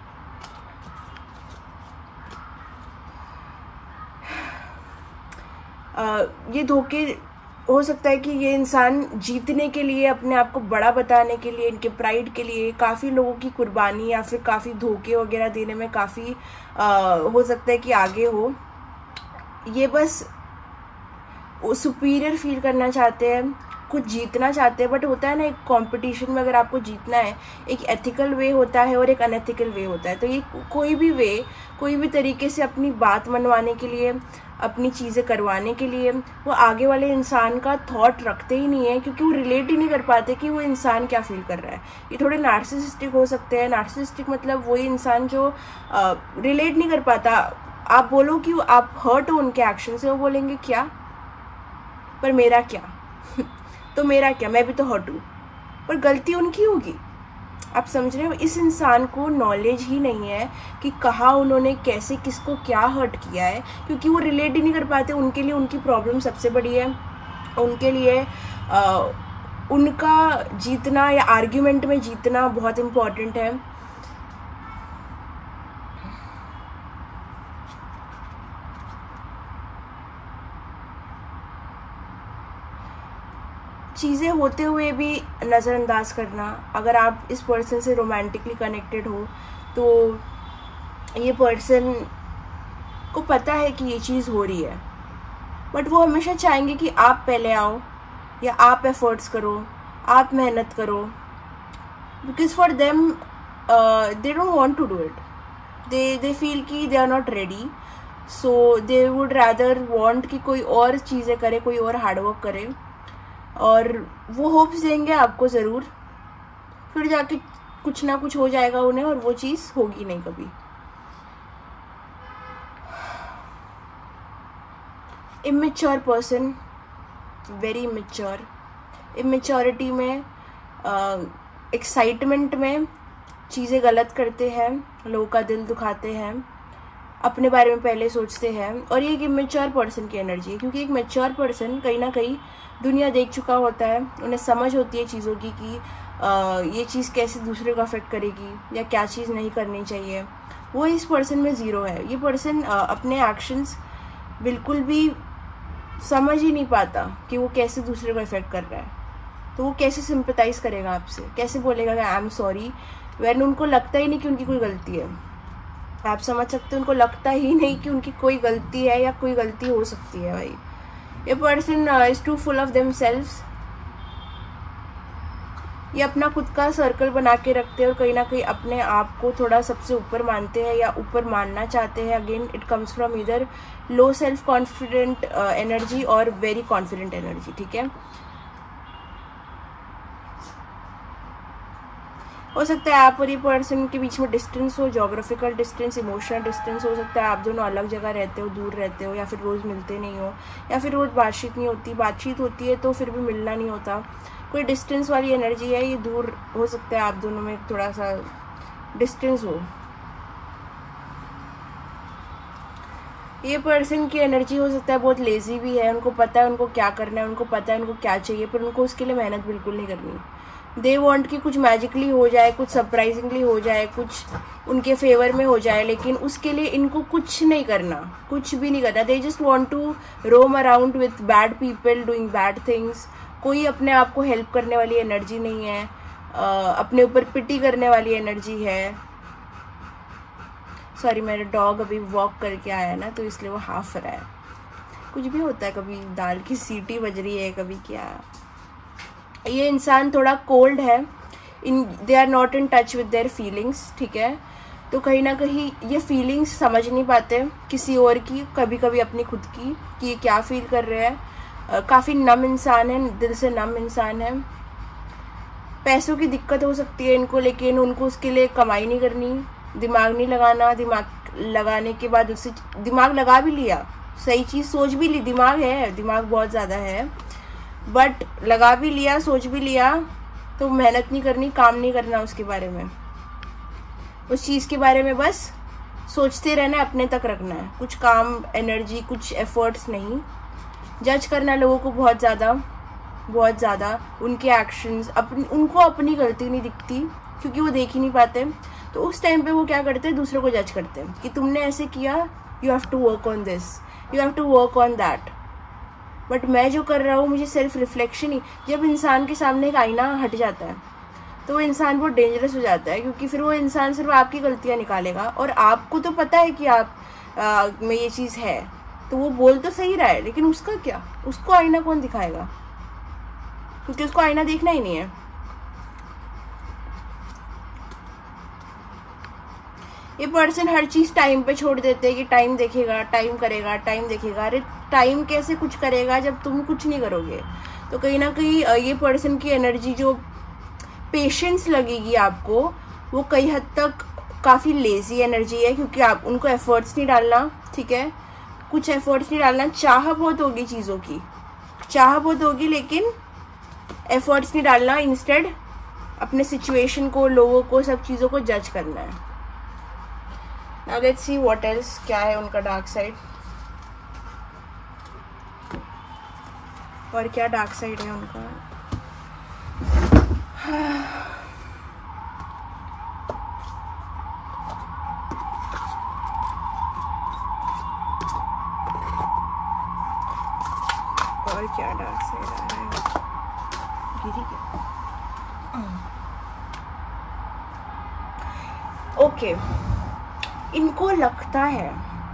uh, ये धोखे, हो सकता है कि ये इंसान जीतने के लिए, अपने आप को बड़ा बताने के लिए, इनके प्राइड के लिए काफ़ी लोगों की कुर्बानी या फिर काफ़ी धोखे वगैरह देने में काफ़ी हो सकता है कि आगे हो। ये बस सुपीरियर फील करना चाहते हैं, कुछ जीतना चाहते हैं। बट होता है ना, एक कंपटीशन में अगर आपको जीतना है, एक एथिकल वे होता है और एक अनएथिकल वे होता है। तो ये कोई भी वे, कोई भी तरीके से अपनी बात मनवाने के लिए, अपनी चीज़ें करवाने के लिए वो आगे वाले इंसान का थॉट रखते ही नहीं है, क्योंकि वो रिलेट ही नहीं कर पाते कि वो इंसान क्या फील कर रहा है। ये थोड़े नार्सिसिस्टिक हो सकते हैं। नार्सिसिस्टिक मतलब वही इंसान जो रिलेट नहीं कर पाता। आप बोलो कि आप हर्ट हो उनके एक्शन से, वो बोलेंगे क्या, पर मेरा क्या तो मेरा क्या, मैं भी तो हर्ट हूँ, पर गलती उनकी होगी। आप समझ रहे हो? इस इंसान को नॉलेज ही नहीं है कि कहाँ उन्होंने कैसे किसको क्या हर्ट किया है, क्योंकि वो रिलेट ही नहीं कर पाते। उनके लिए उनकी प्रॉब्लम सबसे बड़ी है। उनके लिए आ, उनका जीतना या आर्ग्यूमेंट में जीतना बहुत इम्पॉर्टेंट है। चीज़ें होते हुए भी नज़रअंदाज करना। अगर आप इस पर्सन से रोमांटिकली कनेक्टेड हो तो ये पर्सन को पता है कि ये चीज़ हो रही है, बट वो हमेशा चाहेंगे कि आप पहले आओ या आप एफर्ट्स करो, आप मेहनत करो। Because for them they don't want to do it, they they feel कि they are not ready, so they would rather want कि कोई और चीज़ें करे, कोई और हार्डवर्क करे, और वो होप्स देंगे आपको ज़रूर, फिर जाके कुछ ना कुछ हो जाएगा उन्हें और वो चीज़ होगी नहीं कभी। Immature person, very immature. Immaturity में, एक्साइटमेंट में चीज़ें गलत करते हैं, लोगों का दिल दुखाते हैं, अपने बारे में पहले सोचते हैं। और ये एक इमेच्योर पर्सन की एनर्जी है, क्योंकि एक मैच्योर पर्सन कहीं ना कहीं दुनिया देख चुका होता है, उन्हें समझ होती है चीज़ों की कि आ, ये चीज़ कैसे दूसरे को अफेक्ट करेगी या क्या चीज़ नहीं करनी चाहिए। वो इस पर्सन में ज़ीरो है। ये पर्सन अपने एक्शंस बिल्कुल भी समझ ही नहीं पाता कि वो कैसे दूसरे को अफेक्ट कर रहा है। तो वो कैसे सिंपैथाइज करेगा आपसे, कैसे बोलेगा कि आई एम सॉरी, वैन उनको लगता ही नहीं कि उनकी कोई गलती है। आप समझ सकते हो, उनको लगता ही नहीं कि उनकी कोई गलती है या कोई गलती हो सकती है। भाई ये person is too full of themselves. ये अपना खुद का सर्कल बना के रखते हैं और कहीं ना कहीं अपने आप को थोड़ा सबसे ऊपर मानते हैं या ऊपर मानना चाहते हैं। अगेन इट कम्स फ्रॉम इधर लो सेल्फ कॉन्फिडेंट एनर्जी और वेरी कॉन्फिडेंट एनर्जी। ठीक है, हो सकता है आप और ये पर्सन के बीच में डिस्टेंस हो, जोग्राफिकल डिस्टेंस, इमोशनल डिस्टेंस हो सकता है। आप दोनों अलग जगह रहते हो, दूर रहते हो, या फिर रोज़ मिलते नहीं हो, या फिर रोज़ बातचीत नहीं होती। बातचीत होती है तो फिर भी मिलना नहीं होता। कोई डिस्टेंस वाली एनर्जी है, ये दूर हो सकता है, आप दोनों में थोड़ा सा डिस्टेंस हो। ये पर्सन की एनर्जी हो सकता है बहुत लेजी भी है, उनको पता है उनको क्या करना है, उनको पता है उनको क्या चाहिए, पर उनको उसके लिए मेहनत बिल्कुल नहीं करनी। दे वॉन्ट कि कुछ मैजिकली हो जाए, कुछ सरप्राइजिंगली हो जाए, कुछ उनके फेवर में हो जाए, लेकिन उसके लिए इनको कुछ नहीं करना, कुछ भी नहीं करना। They just want to roam around with bad people doing bad things. कोई अपने आप को हेल्प करने वाली एनर्जी नहीं है, uh, अपने ऊपर पिटी करने वाली एनर्जी है। सॉरी, मेरा डॉग अभी वॉक करके आया ना, तो इसलिए वो हाफ रहा है। कुछ भी होता है, कभी दाल की सीटी बज रही है, कभी क्या। ये इंसान थोड़ा कोल्ड है, in they are not in touch with their feelings. ठीक है, तो कहीं ना कहीं ये फीलिंग्स समझ नहीं पाते किसी और की, कभी कभी अपनी खुद की, कि ये क्या फील कर रहे हैं। काफ़ी नम इंसान है, दिल से नम इंसान है। पैसों की दिक्कत हो सकती है इनको, लेकिन उनको उसके लिए कमाई नहीं करनी, दिमाग नहीं लगाना, दिमाग लगाने के बाद उससे दिमाग लगा भी लिया, सही चीज़ सोच भी ली, दिमाग है, दिमाग बहुत ज़्यादा है, बट लगा भी लिया, सोच भी लिया, तो मेहनत नहीं करनी, काम नहीं करना उसके बारे में, उस चीज़ के बारे में बस सोचते रहना है, अपने तक रखना है, कुछ काम, एनर्जी, कुछ एफर्ट्स नहीं। जज करना लोगों को बहुत ज़्यादा बहुत ज़्यादा, उनके एक्शंस, अपनी उनको अपनी गलती नहीं दिखती क्योंकि वो देख ही नहीं पाते, तो उस टाइम पे वो क्या करते हैं, दूसरों को जज करते हैं कि तुमने ऐसे किया, you have to work on this, you have to work on that. But मैं जो कर रहा हूँ, मुझे सेल्फ रिफ्लेक्शन ही, जब इंसान के सामने एक आईना हट जाता है तो वो इंसान बहुत डेंजरस हो जाता है, क्योंकि फिर वो इंसान सिर्फ आपकी गलतियाँ निकालेगा, और आपको तो पता है कि आप आ, में ये चीज़ है, तो वो बोल तो सही रहा है, लेकिन उसका क्या, उसको आईना कौन दिखाएगा, क्योंकि उसको आईना देखना ही नहीं है। ये पर्सन हर चीज़ टाइम पे छोड़ देते हैं कि टाइम देखेगा, टाइम करेगा, टाइम देखेगा। अरे टाइम कैसे कुछ करेगा जब तुम कुछ नहीं करोगे? तो कहीं ना कहीं ये पर्सन की एनर्जी, जो पेशेंस लगेगी आपको, वो कई हद तक काफ़ी लेज़ी एनर्जी है, क्योंकि आप उनको एफर्ट्स नहीं डालना, ठीक है, कुछ एफर्ट्स नहीं डालना। चाह बहुत होगी चीज़ों की, चाह बहुत होगी, लेकिन एफर्ट्स नहीं डालना, इंस्टेड अपने सिचुएशन को, लोगों को, सब चीज़ों को जज करना है। Now let's see what else, क्या है उनका डार्क साइड, और क्या डार्क साइड है उनका। और क्या डार्क साइड आ रहा है, गिरी क्या? ओके, इनको लगता है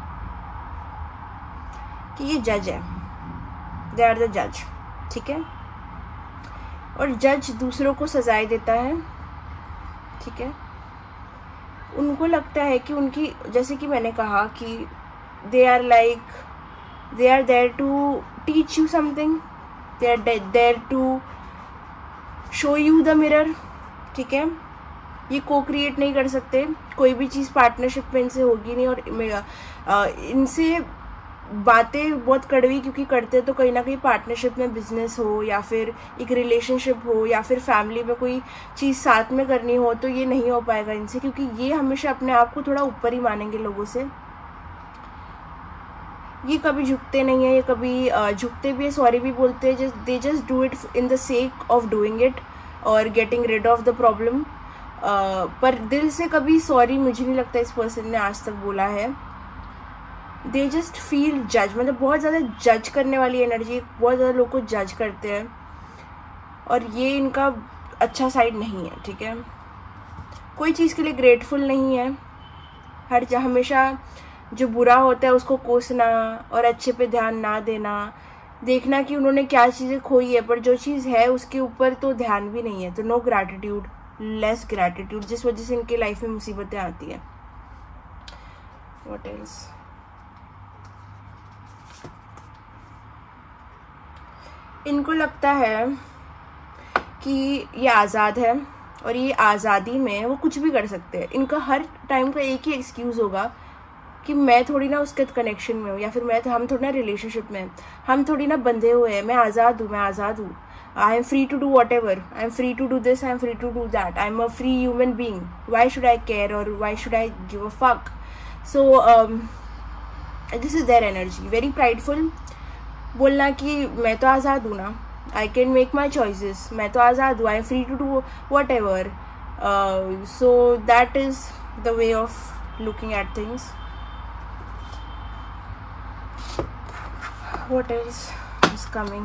कि ये जज है, दे आर द जज, ठीक है, और जज दूसरों को सजाएं देता है, ठीक है। उनको लगता है कि उनकी, जैसे कि मैंने कहा कि they are like, they are there to teach you something, they are there to show you the mirror, ठीक है। ये को क्रिएट नहीं कर सकते, कोई भी चीज़ पार्टनरशिप में इनसे होगी नहीं, और आ, इनसे बातें बहुत कड़वी क्योंकि करते तो कहीं ना कहीं पार्टनरशिप में, बिजनेस हो या फिर एक रिलेशनशिप हो या फिर फैमिली में कोई चीज़ साथ में करनी हो, तो ये नहीं हो पाएगा इनसे, क्योंकि ये हमेशा अपने आप को थोड़ा ऊपर ही मानेंगे लोगों से। ये कभी झुकते नहीं है, ये कभी झुकते भी है, सॉरी भी बोलते हैं, just they just do it in the sake of doing it और getting rid of the problem. पर दिल से कभी सॉरी मुझे नहीं लगता इस पर्सन ने आज तक बोला है। दे जस्ट फील जज, मतलब बहुत ज़्यादा जज करने वाली एनर्जी, बहुत ज़्यादा लोग को जज करते हैं, और ये इनका अच्छा साइड नहीं है, ठीक है। कोई चीज़ के लिए ग्रेटफुल नहीं है, हर हमेशा जो बुरा होता है उसको कोसना और अच्छे पे ध्यान ना देना, देखना कि उन्होंने क्या चीज़ें खोई है, पर जो चीज़ है उसके ऊपर तो ध्यान भी नहीं है, तो नो ग्रैटिट्यूड, लेस ग्रैटिट्यूड, जिस वजह से इनके लाइफ में मुसीबतें आती हैं। What else? इनको लगता है कि ये आज़ाद है और ये आज़ादी में वो कुछ भी कर सकते हैं। इनका हर टाइम का एक ही एक्सक्यूज़ होगा कि मैं थोड़ी ना उसके कनेक्शन में हूँ, या फिर मैं हम थोड़ी ना रिलेशनशिप में, हम थोड़ी ना बंधे हुए हैं, मैं आज़ाद हूँ, मैं आज़ाद हूँ, I am free to do whatever, I am free to do this, I am free to do that, I am a free human being, why should I care और why should I give a fuck. So this is their energy, very prideful, बोलना कि मैं तो आज़ाद हूँ ना, I can make my choices, मैं तो आज़ाद हूँ, I am free to do what ever. So that is the way of looking at things. What else is coming?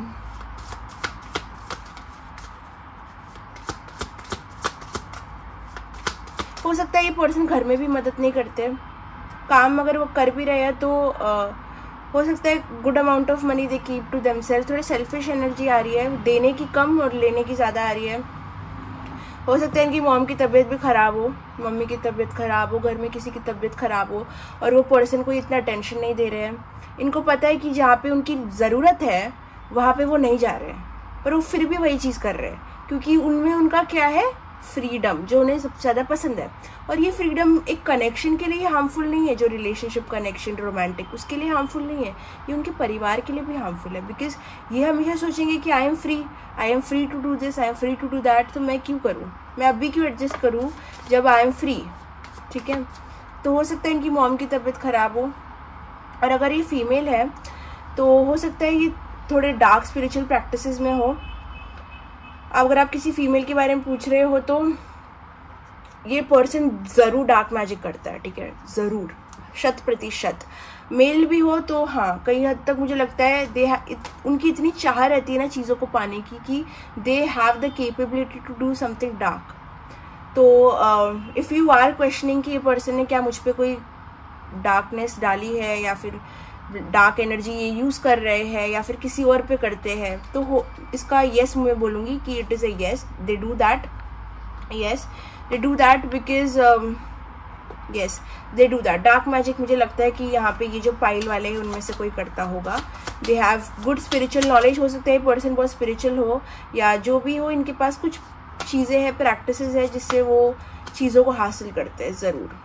हो सकता है ये पर्सन घर में भी मदद नहीं करते, काम अगर वो कर भी रहे हैं तो uh, हो सकता है good amount of money they keep to themself. थोड़ी सेल्फिश एनर्जी आ रही है, देने की कम और लेने की ज़्यादा आ रही है। हो सकता है इनकी मॉम की तबीयत भी ख़राब हो, मम्मी की तबीयत ख़राब हो, घर में किसी की तबीयत ख़राब हो, और वो पर्सन को इतना टेंशन नहीं दे रहे हैं। इनको पता है कि जहाँ पे उनकी ज़रूरत है वहाँ पे वो नहीं जा रहे हैं, पर वो फिर भी वही चीज़ कर रहे हैं क्योंकि उनमें उनका क्या है, फ्रीडम, जो उन्हें सबसे ज़्यादा पसंद है। और ये फ्रीडम एक कनेक्शन के लिए हार्मफुल नहीं है, जो रिलेशनशिप कनेक्शन रोमांटिक उसके लिए हार्मफुल नहीं है, ये उनके परिवार के लिए भी हार्मफुल है। बिकॉज ये हमेशा सोचेंगे कि I am free, I am free to do this, I am free to do that, तो मैं क्यों करूँ, मैं अभी क्यों एडजस्ट करूँ जब आई एम फ्री। ठीक है, तो हो सकता है इनकी मॉम की तबीयत ख़राब हो, और अगर ये फीमेल है तो हो सकता है ये थोड़े डार्क स्पिरिचुअल प्रैक्टिसेस में हो। अगर आप किसी फीमेल के बारे में पूछ रहे हो तो ये पर्सन ज़रूर डार्क मैजिक करता है। ठीक है, ज़रूर, शत प्रतिशत। मेल भी हो तो हाँ, कई हद तक मुझे लगता है दे इत, उनकी इतनी चाह रहती है ना चीज़ों को पाने की कि they have the capability to do something dark. तो इफ़ यू आर क्वेश्चनिंग कि ये पर्सन ने क्या मुझ पर कोई डार्कनेस डाली है या फिर डार्क एनर्जी ये यूज़ कर रहे हैं या फिर किसी और पे करते हैं, तो हो इसका येस मैं बोलूँगी कि it is a yes, they do that, yes they do that, because yes they do that. Dark magic मुझे लगता है कि यहाँ पे ये जो पाइल वाले हैं उनमें से कोई करता होगा। They have good spiritual knowledge, हो सकता है पर्सन बहुत स्पिरिचुअल हो या जो भी हो, इनके पास कुछ चीज़ें हैं, प्रैक्टिसेस है जिससे वो चीज़ों को हासिल करते हैं ज़रूर।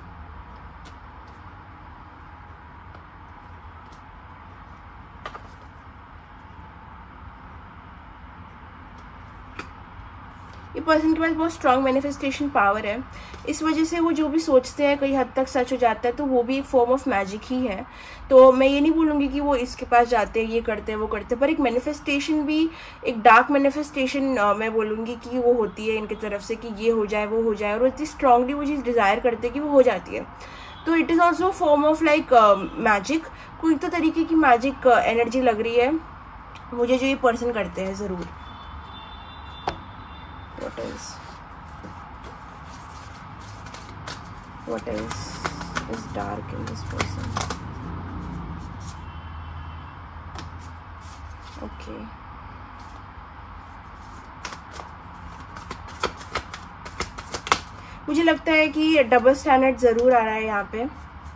ये पर्सन के पास बहुत स्ट्रॉन्ग मैनिफेस्टेशन पावर है, इस वजह से वो जो भी सोचते हैं कई हद तक सच हो जाता है, तो वो भी एक फॉर्म ऑफ मैजिक ही है। तो मैं ये नहीं बोलूँगी कि वो इसके पास जाते हैं, ये करते हैं, वो करते हैं, पर एक मैनिफेस्टेशन भी, एक डार्क मैनिफेस्टेशन मैं बोलूँगी कि वो होती है इनकी तरफ से कि ये हो जाए, वो हो जाए, और वो इतनी स्ट्रांगली वो चीज़ डिज़ायर करते हैं कि वो हो जाती है। तो it is also form of like magic, कोई तो तरीके की मैजिक एनर्जी लग रही है मुझे जो ये पर्सन करते हैं ज़रूर। What else? What else is dark in this person? Okay. मुझे लगता है कि डबल स्टैंडर्ड ज़रूर आ रहा है यहाँ पे।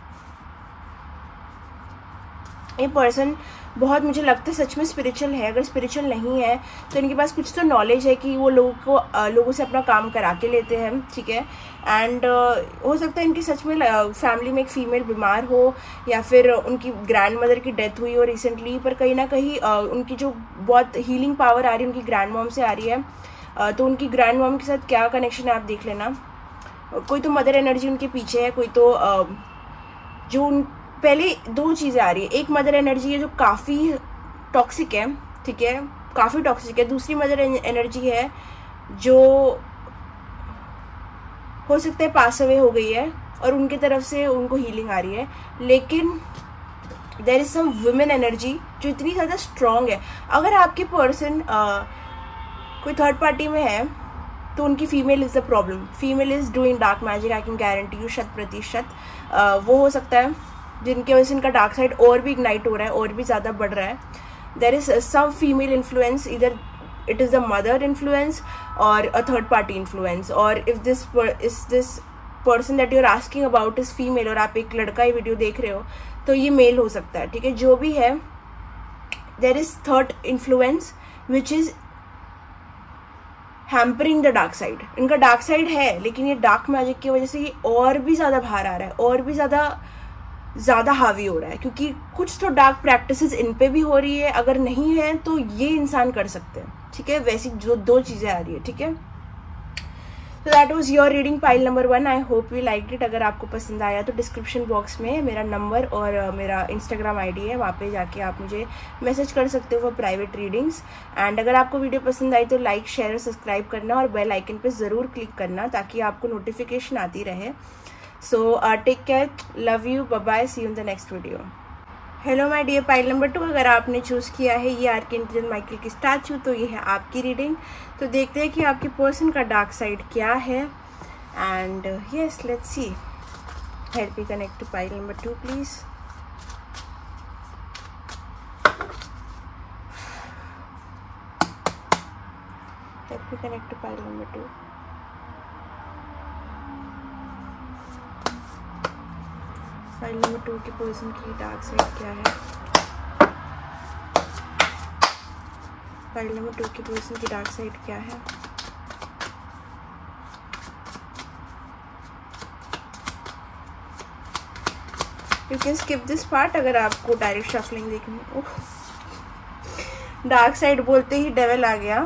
ये पर्सन बहुत, मुझे लगता है सच में स्पिरिचुअल है। अगर स्पिरिचुअल नहीं है तो इनके पास कुछ तो नॉलेज है कि वो लोगों को लोगों से अपना काम करा के लेते हैं। ठीक है, एंड uh, हो सकता है इनकी सच में फैमिली में एक फीमेल बीमार हो या फिर उनकी ग्रैंड मदर की डेथ हुई हो रिसेंटली, पर कहीं ना कहीं uh, उनकी जो बहुत हीलिंग पावर आ रही है उनकी ग्रैंड मॉम से आ रही है। uh, तो उनकी ग्रैंड मॉम के साथ क्या कनेक्शन है आप देख लेना। uh, कोई तो मदर एनर्जी उनके पीछे है, कोई तो uh, जो उन पहले दो चीज़ें आ रही है। एक मदर एनर्जी है जो काफ़ी टॉक्सिक है, ठीक है, काफ़ी टॉक्सिक है। दूसरी मदर एनर्जी है जो हो सकता है पास अवे हो गई है और उनके तरफ से उनको हीलिंग आ रही है। लेकिन there is some women energy जो इतनी ज़्यादा स्ट्रॉन्ग है। अगर आपके पर्सन कोई थर्ड पार्टी में है तो उनकी female is the problem. Female is doing dark magic, I can guarantee you, शत प्रतिशत वो हो सकता है जिनके वजह से इनका डार्क साइड और भी इग्नाइट हो रहा है और भी ज़्यादा बढ़ रहा है। There is some female influence, इधर it is the mother influence और अ थर्ड पार्टी इन्फ्लुएंस। और if this is this person that you are asking about is female और आप एक लड़का ही वीडियो देख रहे हो तो ये मेल हो सकता है। ठीक है, जो भी है, there is third influence which is hampering the dark side. इनका डार्क साइड है लेकिन ये डार्क मैजिक की वजह से ये और भी ज़्यादा बाहर आ रहा है और भी ज़्यादा ज़्यादा हावी हो रहा है, क्योंकि कुछ तो डार्क प्रैक्टिसेस इन पे भी हो रही है। अगर नहीं है तो ये इंसान कर सकते हैं। ठीक है, वैसी जो दो चीज़ें आ रही है। ठीक है, तो that was your reading pile number one. I hope you like it. अगर आपको पसंद आया तो डिस्क्रिप्शन बॉक्स में मेरा नंबर और uh, मेरा इंस्टाग्राम आईडी है, वहाँ पे जाके आप मुझे मैसेज कर सकते हो फॉर प्राइवेट रीडिंग्स। एंड अगर आपको वीडियो पसंद आई तो लाइक, शेयर और सब्सक्राइब करना और बेल आइकन पे ज़रूर क्लिक करना ताकि आपको नोटिफिकेशन आती रहे। So uh, take care, love you, bye bye, see you in the next video. Hello my dear pile number two, अगर आपने चूज़ किया है ये आर्कएंजल माइकल की स्टैचू तो ये है आपकी रीडिंग। तो देखते हैं कि आपके पर्सन का डार्क साइड क्या है। And yes, let's see. Help me connect to pile number two please. Help me connect to pile number two. File number two के पर्सन की डार्क साइड क्या है? फाइल नंबर टू के person की dark side क्या है? You can skip this part अगर आपको डायरेक्ट शफलिंग देखनी हो। डार्क साइड बोलते ही डेविल आ गया।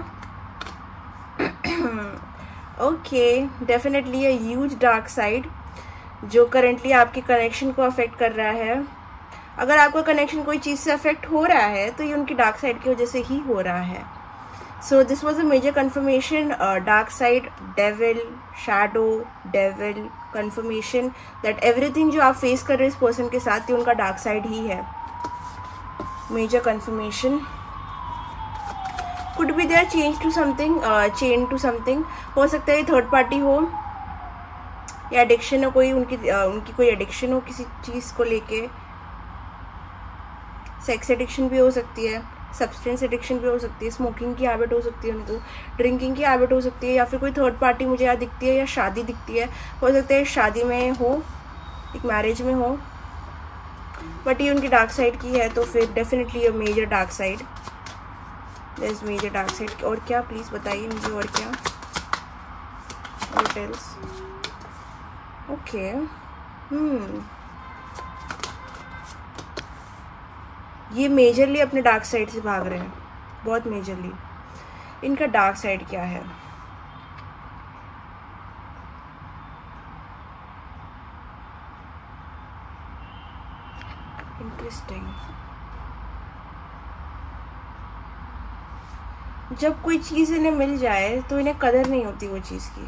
Okay, definitely a huge dark side जो करेंटली आपके कनेक्शन को अफेक्ट कर रहा है। अगर आपका कनेक्शन कोई चीज़ से अफेक्ट हो रहा है तो ये उनकी डार्क साइड की वजह से ही हो रहा है। So this was a major confirmation, dark side, devil, shadow, devil, confirmation that everything जो आप फेस कर रहे हैं इस पर्सन के साथ ये उनका डार्क साइड ही है। Major confirmation. Could be there change to something, change to something. हो सकता है थर्ड पार्टी हो या एडिक्शन हो, कोई उनकी uh, उनकी कोई एडिक्शन हो किसी चीज़ को लेके। सेक्स एडिक्शन भी हो सकती है, सब्सटेंस एडिक्शन भी हो सकती है, स्मोकिंग की हैबिट हो सकती है उनको, ड्रिंकिंग की हैबिट हो सकती है, या फिर कोई थर्ड पार्टी मुझे यहाँ दिखती है, या शादी दिखती है। हो सकता है शादी में हो, एक मैरिज में हो, बट ये उनकी डार्क साइड की है तो फिर definitely a major dark side. There is major dark side. और क्या प्लीज़ बताइए मुझे, और क्या डिटेल्स। ओके, हम्म ये मेजरली अपने डार्क साइड से भाग रहे हैं, बहुत मेजरली। इनका डार्क साइड क्या है? इंटरेस्टिंग। जब कोई चीज़ इन्हें मिल जाए तो इन्हें कदर नहीं होती वो चीज़ की।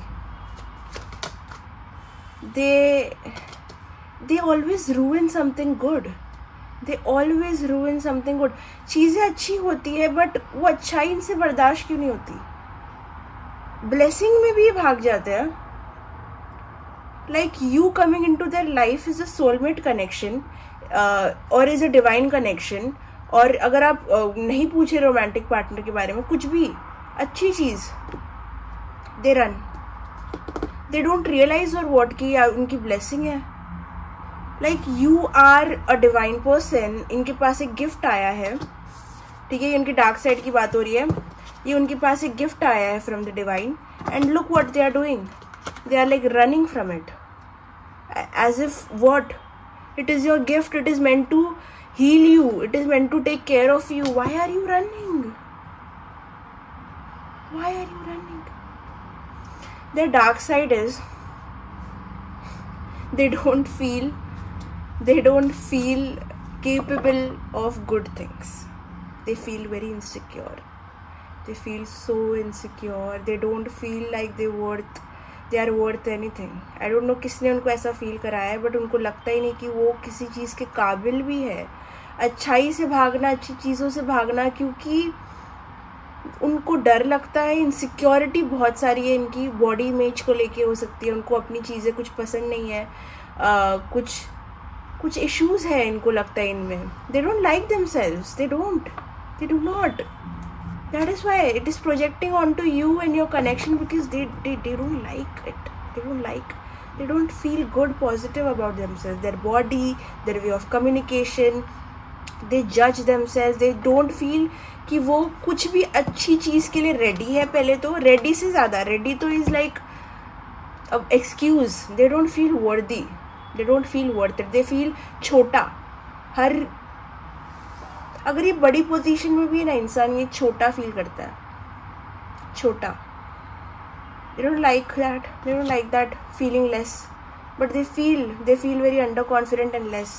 They they always ruin something good, they always ruin something good. चीज़ें अच्छी होती है बट वो अच्छाई इनसे बर्दाश्त क्यों नहीं होती? ब्लेसिंग में भी ये भाग जाते हैं। Like you coming into their life is a soulmate connection और इज अ डिवाइन कनेक्शन। और अगर आप uh, नहीं पूछे रोमांटिक पार्टनर के बारे में कुछ भी अच्छी चीज़, they run, they don't realise और वॉट की उनकी ब्लेसिंग है। Like you are a divine person. इनके पास एक गिफ्ट आया है, ठीक है, ये उनकी डार्क साइड की बात हो रही है। ये उनके पास एक गिफ्ट आया है from the divine and look what they are doing, they are like running from it as if what, it is your gift, it is meant to heal you, it is meant to take care of you. Why are you running? Why are you running? Their dark side is they don't feel they don't feel capable of good things. They feel very insecure. They feel so insecure. They don't feel like they worth they are worth anything. I don't know किसने उनको ऐसा feel कराया है, but उनको लगता ही नहीं कि वो किसी चीज़ के काबिल भी है। अच्छाई से भागना, अच्छी चीज़ों से भागना, क्योंकि उनको डर लगता है। इनसिक्योरिटी बहुत सारी है इनकी, बॉडी इमेज को लेके हो सकती है, उनको अपनी चीज़ें कुछ पसंद नहीं है, आ, कुछ कुछ इश्यूज़ है इनको लगता है इनमें। They don't like themselves, they don't they do not. That is why it is projecting on to you and your connection, because they they they don't like it, they don't like they don't feel good, positive about themselves, their body, their way of communication. They judge themselves. They don't feel कि वो कुछ भी अच्छी चीज़ के लिए ready है। पहले तो रेडी से ज़्यादा रेडी तो is like excuse. They don't feel worthy, they don't feel worth it, they feel छोटा। हर अगर ये बड़ी पोजीशन में भी है ना इंसान, ये छोटा फील करता है, छोटा। They don't like that. They don't like that feeling less, but they feel they feel very underconfident and less.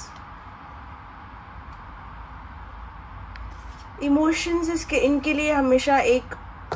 Emotions इसके इनके लिए हमेशा एक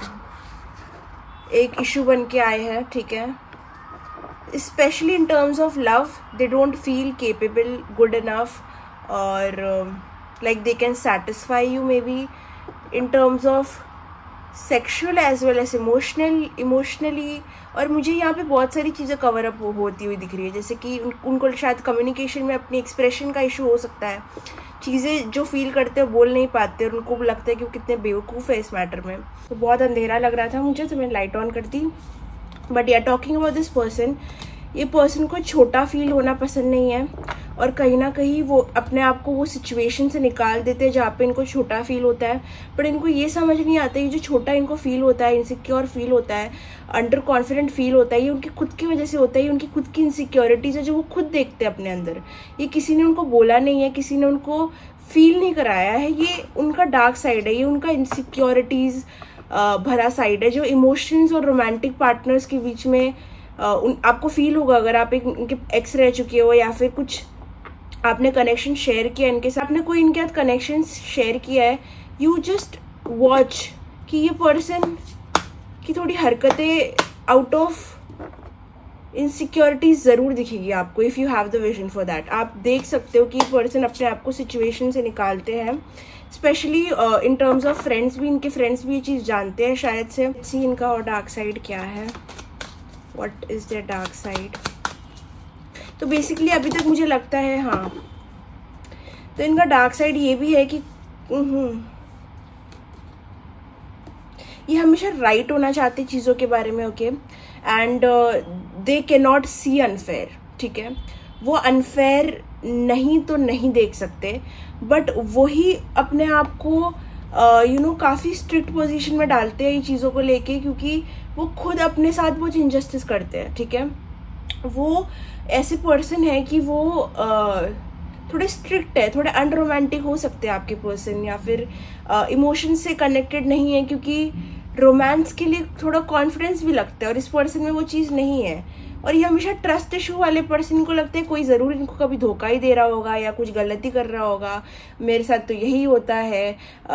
एक इशू बन के आए हैं, ठीक है। Especially in terms of love, they don't feel capable, good enough, or um, like they can satisfy you maybe in terms of sexual as well as emotional emotionally. और मुझे यहाँ पे बहुत सारी चीज़ें कवर अप होती हुई दिख रही है, जैसे कि उन, उनको शायद कम्युनिकेशन में अपनी एक्सप्रेशन का इशू हो सकता है। चीज़ें जो फील करते हैं बोल नहीं पाते और उनको लगता है कि वो कितने बेवकूफ़ है इस मैटर में। तो बहुत अंधेरा लग रहा था मुझे, तो मैंने लाइट ऑन कर दी। But yeah talking about this person, ये पर्सन को छोटा फील होना पसंद नहीं है, और कहीं ना कहीं वो अपने आप को वो सिचुएशन से निकाल देते हैं जहाँ पे इनको छोटा फील होता है। पर इनको ये समझ नहीं आता ये जो छोटा इनको फील होता है, इनसिक्योर फील होता है, अंडर कॉन्फिडेंट फील होता है, ये उनकी खुद की वजह से होता है। ये उनकी खुद की इनसिक्योरिटीज़ है जो वो खुद देखते हैं अपने अंदर। ये किसी ने उनको बोला नहीं है, किसी ने उनको फील नहीं कराया है। ये उनका डार्क साइड है, ये उनका इनसिक्योरिटीज़ भरा साइड है जो इमोशंस और रोमांटिक पार्टनर्स के बीच में Uh, उन आपको फील होगा अगर आप एक इनके एक्स रह चुके हो, या फिर कुछ आपने कनेक्शन शेयर किया इनके साथ, आपने कोई इनके साथ कनेक्शन शेयर किया है। यू जस्ट वॉच कि ये पर्सन की थोड़ी हरकतें आउट ऑफ इनसिक्योरिटीज ज़रूर दिखेगी आपको, if you have the vision for that. आप देख सकते हो कि ये पर्सन अपने आप को सिचुएशन से निकालते हैं, specially in terms of friends भी। इनके फ्रेंड्स भी ये चीज़ जानते हैं शायद से। सी इनका और डार्क साइड क्या है, What is their dark side? तो बेसिकली अभी तक मुझे लगता है, हाँ, तो इनका डार्क साइड ये भी है कि ये हमेशा राइट होना चाहते चीज़ों के बारे में, okay, and they can not see unfair, ठीक है। वो अनफेयर नहीं तो नहीं देख सकते, बट वही अपने आप को यू नो काफ़ी स्ट्रिक्ट पोजीशन में डालते हैं ये चीज़ों को लेके, क्योंकि वो खुद अपने साथ बहुत इनजस्टिस करते हैं, ठीक है। वो ऐसे पर्सन है कि वो uh, थोड़े स्ट्रिक्ट है, थोड़े अनरोमांटिक हो सकते हैं आपके पर्सन, या फिर इमोशन uh, से कनेक्टेड नहीं है, क्योंकि रोमांस के लिए थोड़ा कॉन्फिडेंस भी लगता है और इस पर्सन में वो चीज़ नहीं है। और ये हमेशा ट्रस्ट इशू वाले पर्सन को लगता है कोई ज़रूर इनको कभी धोखा ही दे रहा होगा या कुछ गलती कर रहा होगा, मेरे साथ तो यही होता है।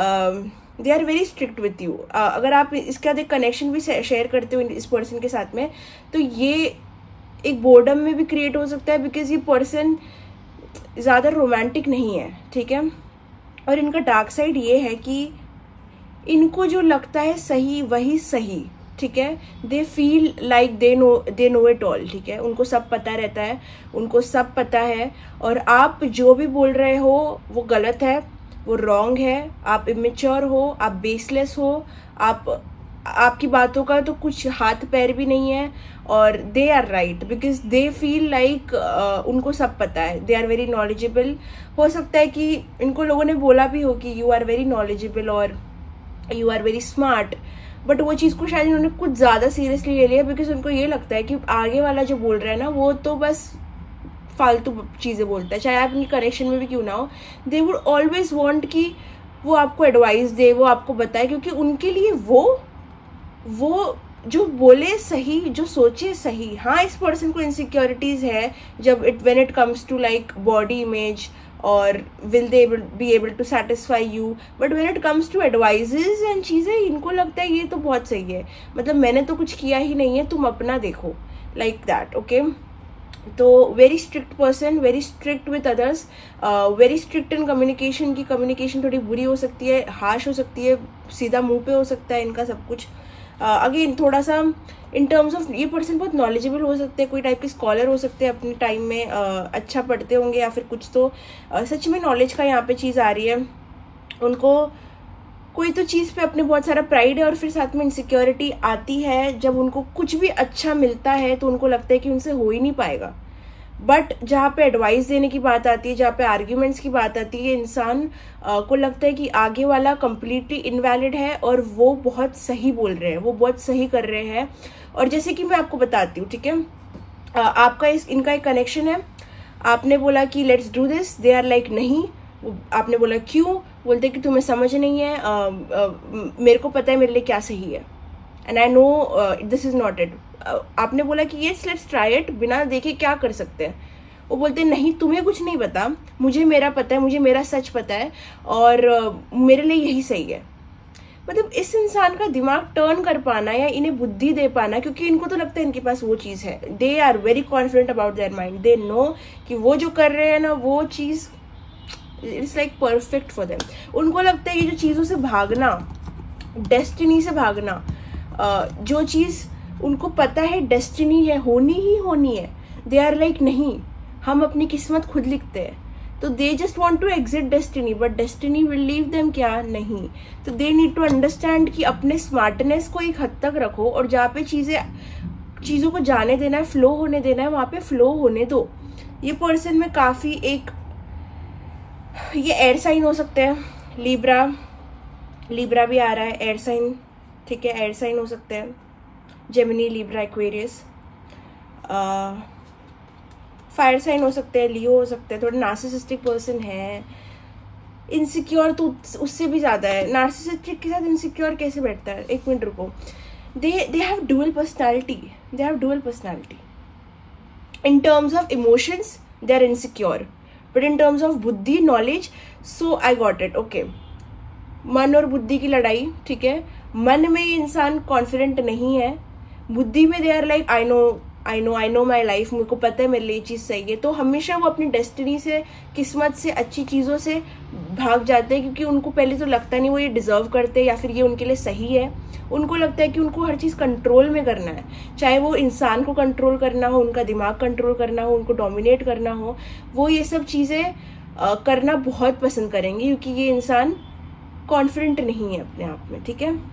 They are very strict with you. अगर आप इसके बाद एक कनेक्शन भी शेयर करते हो इस पर्सन के साथ में, तो ये एक बोर्डम में भी क्रिएट हो सकता है, बिकॉज ये पर्सन ज़्यादा रोमांटिक नहीं है, ठीक है। और इनका डार्क साइड ये है कि इनको जो लगता है सही वही सही, ठीक है। They feel like they know they know it all, ठीक है। उनको सब पता रहता है, उनको सब पता है, और आप जो भी बोल रहे हो वो गलत है, वो रॉन्ग है, आप इमेच्योर हो, आप बेसलेस हो, आप आपकी बातों का तो कुछ हाथ पैर भी नहीं है, और they are right because they feel like उनको सब पता है। They are very knowledgeable. हो सकता है कि इनको लोगों ने बोला भी हो कि यू आर वेरी नॉलेजेबल और you are very smart, but वो चीज़ को शायद इन्होंने कुछ ज़्यादा सीरियसली ले लिया, बिकॉज उनको ये लगता है कि आगे वाला जो बोल रहा है ना वो तो बस फालतू चीज़ें बोलता है, चाहे आप इनकी कनेक्शन में भी क्यों ना हो। दे वुड ऑलवेज वांट कि वो आपको एडवाइस दे, वो आपको बताए, क्योंकि उनके लिए वो वो जो बोले सही, जो सोचे सही। हाँ, इस पर्सन को इनसिक्योरिटीज़ है जब it when it comes to like body image, और will they be able to satisfy you, but when it comes to advices and चीज़ें, इनको लगता है ये तो बहुत सही है, मतलब मैंने तो कुछ किया ही नहीं है, तुम अपना देखो, लाइक दैट, ओके। तो very strict person, very strict with others, very strict in communication. की कम्युनिकेशन थोड़ी बुरी हो सकती है, हार्श हो सकती है, सीधा मुंह पे हो सकता है इनका सब कुछ। अगेन uh, थोड़ा सा इन टर्म्स ऑफ ये पर्सन बहुत नॉलेजेबल हो सकते हैं, कोई टाइप के स्कॉलर हो सकते हैं अपने टाइम में, uh, अच्छा पढ़ते होंगे या फिर कुछ, तो uh, सच में नॉलेज का यहाँ पे चीज़ आ रही है। उनको कोई तो चीज़ पे अपने बहुत सारा प्राइड है, और फिर साथ में इनसिक्योरिटी आती है जब उनको कुछ भी अच्छा मिलता है तो उनको लगता है कि उनसे हो ही नहीं पाएगा। बट जहाँ पे एडवाइस देने की बात आती है, जहाँ पे आर्ग्यूमेंट्स की बात आती है, इंसान को लगता है कि आगे वाला कम्प्लीटली इनवैलिड है और वो बहुत सही बोल रहे हैं, वो बहुत सही कर रहे हैं। और जैसे कि मैं आपको बताती हूँ, ठीक है, आपका इस इनका एक कनेक्शन है, आपने बोला कि let's do this, they are like नहीं। आपने बोला क्यों, बोलते कि तुम्हें समझ नहीं है, आ, आ, मेरे को पता है मेरे लिए क्या सही है, and I know this is not it. आपने बोला कि येस लेट्स ट्राई इट, बिना देखे क्या कर सकते हैं। वो बोलते नहीं, तुम्हें कुछ नहीं पता, मुझे मेरा पता है, मुझे मेरा सच पता है, और uh, मेरे लिए यही सही है। मतलब इस इंसान का दिमाग टर्न कर पाना या इन्हें बुद्धि दे पाना, क्योंकि इनको तो लगता है इनके पास वो चीज़ है, they are very confident about their mind, they know कि वो जो कर रहे हैं ना वो चीज़ it's like perfect for them. उनको लगता है ये जो चीज़ों से भागना, डेस्टिनी से भागना, uh, जो चीज़ उनको पता है डेस्टिनी है, होनी ही होनी है, दे आर लाइक नहीं, हम अपनी किस्मत खुद लिखते हैं। तो they just want to exit destiny, but destiny will leave them क्या, नहीं। तो दे नीड टू अंडरस्टैंड कि अपने स्मार्टनेस को एक हद तक रखो, और जहाँ पे चीज़ें चीज़ों को जाने देना है, फ्लो होने देना है, वहाँ पे फ्लो होने दो। ये पर्सन में काफ़ी एक, ये एयर साइन हो सकते हैं, लिब्रा, लिब्रा भी आ रहा है एयर साइन, ठीक है, एयर साइन हो सकते हैं, Gemini, Libra, Aquarius, fire sign हो सकते हैं, लियो हो सकते हैं, थोड़े नार्सिसिस्टिक पर्सन है, इनसिक्योर तो उससे भी ज़्यादा है। नार्सिसिस्टिक के साथ इनसिक्योर कैसे बैठता है, एक मिनट रुको। They they have dual personality, they have dual personality. In terms of emotions they are insecure, but in terms of बुद्धि, knowledge, so I got it, okay. मन और बुद्धि की लड़ाई, ठीक है। मन में ये इंसान कॉन्फिडेंट नहीं है, बुद्धि में they are like I know I know I know my life, मुझे को पता है मेरे लिए ये चीज़ सही है। तो हमेशा वो अपनी डेस्टिनी से, किस्मत से, अच्छी चीज़ों से भाग जाते हैं, क्योंकि उनको पहले तो लगता नहीं वो ये डिजर्व करते या फिर ये उनके लिए सही है। उनको लगता है कि उनको हर चीज़ कंट्रोल में करना है, चाहे वो इंसान को कंट्रोल करना हो, उनका दिमाग कंट्रोल करना हो, उनको डोमिनेट करना हो, वो ये सब चीज़ें करना बहुत पसंद करेंगे, क्योंकि ये इंसान कॉन्फिडेंट नहीं है अपने आप में, ठीक है।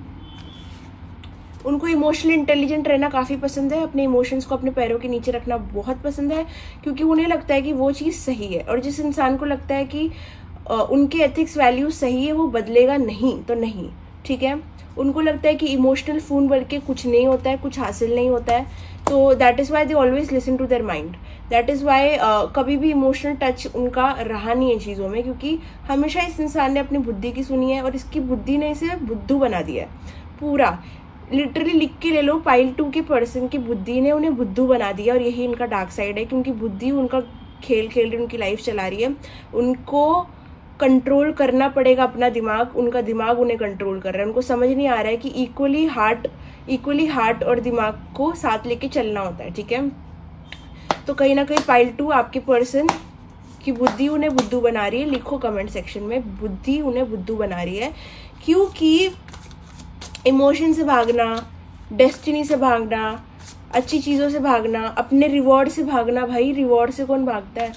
उनको इमोशनली इंटेलिजेंट रहना काफ़ी पसंद है, अपने इमोशंस को अपने पैरों के नीचे रखना बहुत पसंद है, क्योंकि उन्हें लगता है कि वो चीज़ सही है। और जिस इंसान को लगता है कि आ, उनके एथिक्स वैल्यूज सही है, वो बदलेगा नहीं तो नहीं, ठीक है। उनको लगता है कि इमोशनल फोन बढ़ के कुछ नहीं होता है, कुछ हासिल नहीं होता है, तो that is why they always listen to their mind. That is why कभी भी इमोशनल टच उनका रहा नहीं है चीज़ों में, क्योंकि हमेशा इस इंसान ने अपनी बुद्धि की सुनी है, और इसकी बुद्धि ने इसे बुद्धू बना दिया है पूरा। लिटरली लिख के ले लो, पाइल टू के पर्सन की बुद्धि ने उन्हें बुद्धू बना दिया, और यही इनका डार्क साइड है, क्योंकि बुद्धि उनका खेल खेल रही, उनकी लाइफ चला रही है। उनको कंट्रोल करना पड़ेगा अपना दिमाग, उनका दिमाग उन्हें कंट्रोल कर रहा है। उनको समझ नहीं आ रहा है कि इक्वली हार्ट इक्वली हार्ट और दिमाग को साथ लेके चलना होता है, ठीक है। तो कहीं ना कहीं पाइल टू आपके पर्सन की बुद्धि उन्हें बुद्धू बना रही है। लिखो कमेंट सेक्शन में, बुद्धि उन्हें बुद्धू बना रही है, क्योंकि इमोशन से भागना, डेस्टिनी से भागना, अच्छी चीज़ों से भागना, अपने रिवॉर्ड से भागना, भाई रिवॉर्ड से कौन भागता है?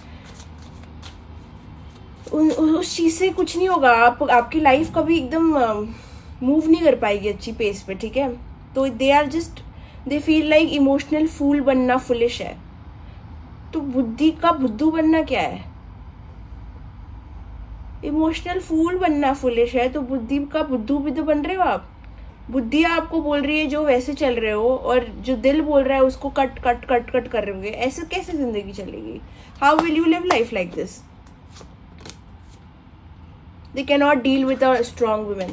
उन, उस चीज़ से कुछ नहीं होगा। आप आपकी लाइफ कभी एकदम मूव नहीं कर पाएगी अच्छी पेस पे, ठीक है। तो they are just they feel like emotional fool बनना फुलिश है। तो बुद्धि का बुद्धू बनना क्या है? इमोशनल फूल बनना फुलिश है, तो बुद्धि का बुद्धू भी तो बन रहे हो आप। बुद्धि आपको बोल रही है जो वैसे चल रहे हो, और जो दिल बोल रहा है उसको कट कट कट कट कर रहे हो। ऐसे कैसे जिंदगी चलेगी? How will you live life like this? They cannot deal with a strong woman.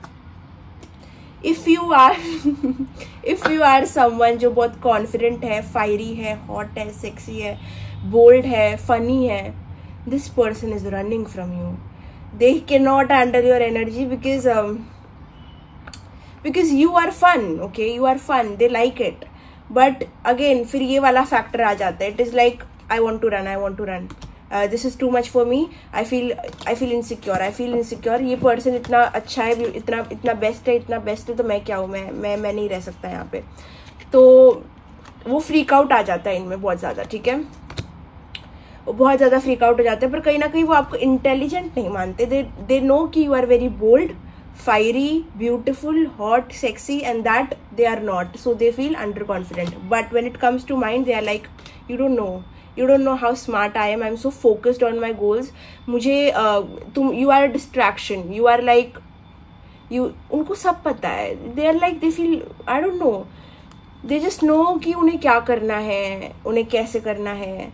If you are if you are someone जो बहुत confident है, fiery है, hot है, sexy है, bold है, funny है, this person is running from you. They cannot handle your energy because um, because you are fun, okay? You are fun. They like it. But again फिर ये वाला factor आ जाता है. It is like I want to run, I want to run. Uh, this is too much for me. I feel I feel insecure. I feel insecure. ये person इतना अच्छा है, इतना इतना बेस्ट है, इतना बेस्ट है, तो मैं क्या हूँ? मैं मैं मैं नहीं रह सकता यहाँ पे। तो वो फ्रीक आउट आ जाता है इनमें बहुत ज़्यादा, ठीक है। वो बहुत ज़्यादा फ्रीक आउट हो जाते हैं, पर कहीं ना कहीं वो आपको इंटेलिजेंट नहीं मानते। दे दे नो कि you are very bold, fiery, beautiful, hot, sexy, and that they are not. So they feel underconfident. But when it comes to mind, they are like, you don't know. You don't know how smart I am. I'm so focused on my goals. मुझे uh, तुम you are a distraction. You are like you. उनको सब पता है. They are like they feel I don't know. They just know कि उन्हें क्या करना है, उन्हें कैसे करना है.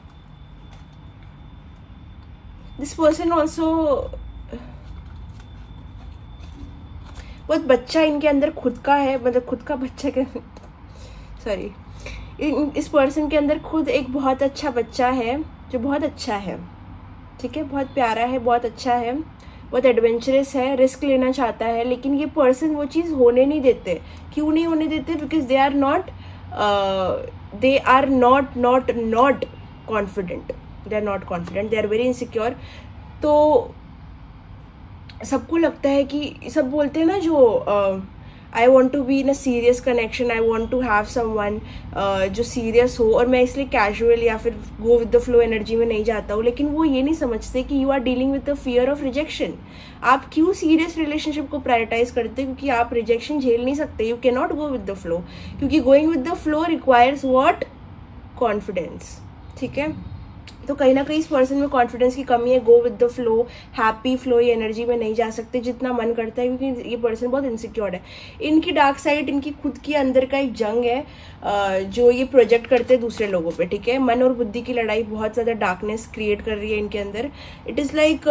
This person also बहुत बच्चा इनके अंदर खुद का है, मतलब खुद का बच्चा के सॉरी इस पर्सन के अंदर खुद एक बहुत अच्छा बच्चा है जो बहुत अच्छा है, ठीक है, बहुत प्यारा है, बहुत अच्छा है, बहुत एडवेंचरस है, रिस्क लेना चाहता है, लेकिन ये पर्सन वो चीज़ होने नहीं देते। क्यों नहीं होने देते? Because they are not they are not not not confident they are not confident they are very insecure. तो सबको लगता है कि सब बोलते हैं ना जो uh, I want to be in a serious connection, I want to have someone जो सीरियस हो, और मैं इसलिए कैजुअल या फिर go with the flow energy में नहीं जाता हूँ। लेकिन वो ये नहीं समझते कि you are dealing with the fear of rejection. आप क्यों सीरियस रिलेशनशिप को प्रायोरिटाइज करते हैं? क्योंकि आप रिजेक्शन झेल नहीं सकते। You can not go with the flow, क्योंकि going with the flow requires what? Confidence. ठीक है, तो कहीं ना कहीं इस पर्सन में कॉन्फिडेंस की कमी है। Go with the flow, happy flow energy में नहीं जा सकते जितना मन करता है, क्योंकि ये पर्सन बहुत इनसिक्योर है। इनकी डार्क साइड, इनकी खुद की अंदर का एक जंग है जो ये प्रोजेक्ट करते हैं दूसरे लोगों पे। ठीक है, मन और बुद्धि की लड़ाई बहुत ज़्यादा डार्कनेस क्रिएट कर रही है इनके अंदर। It is like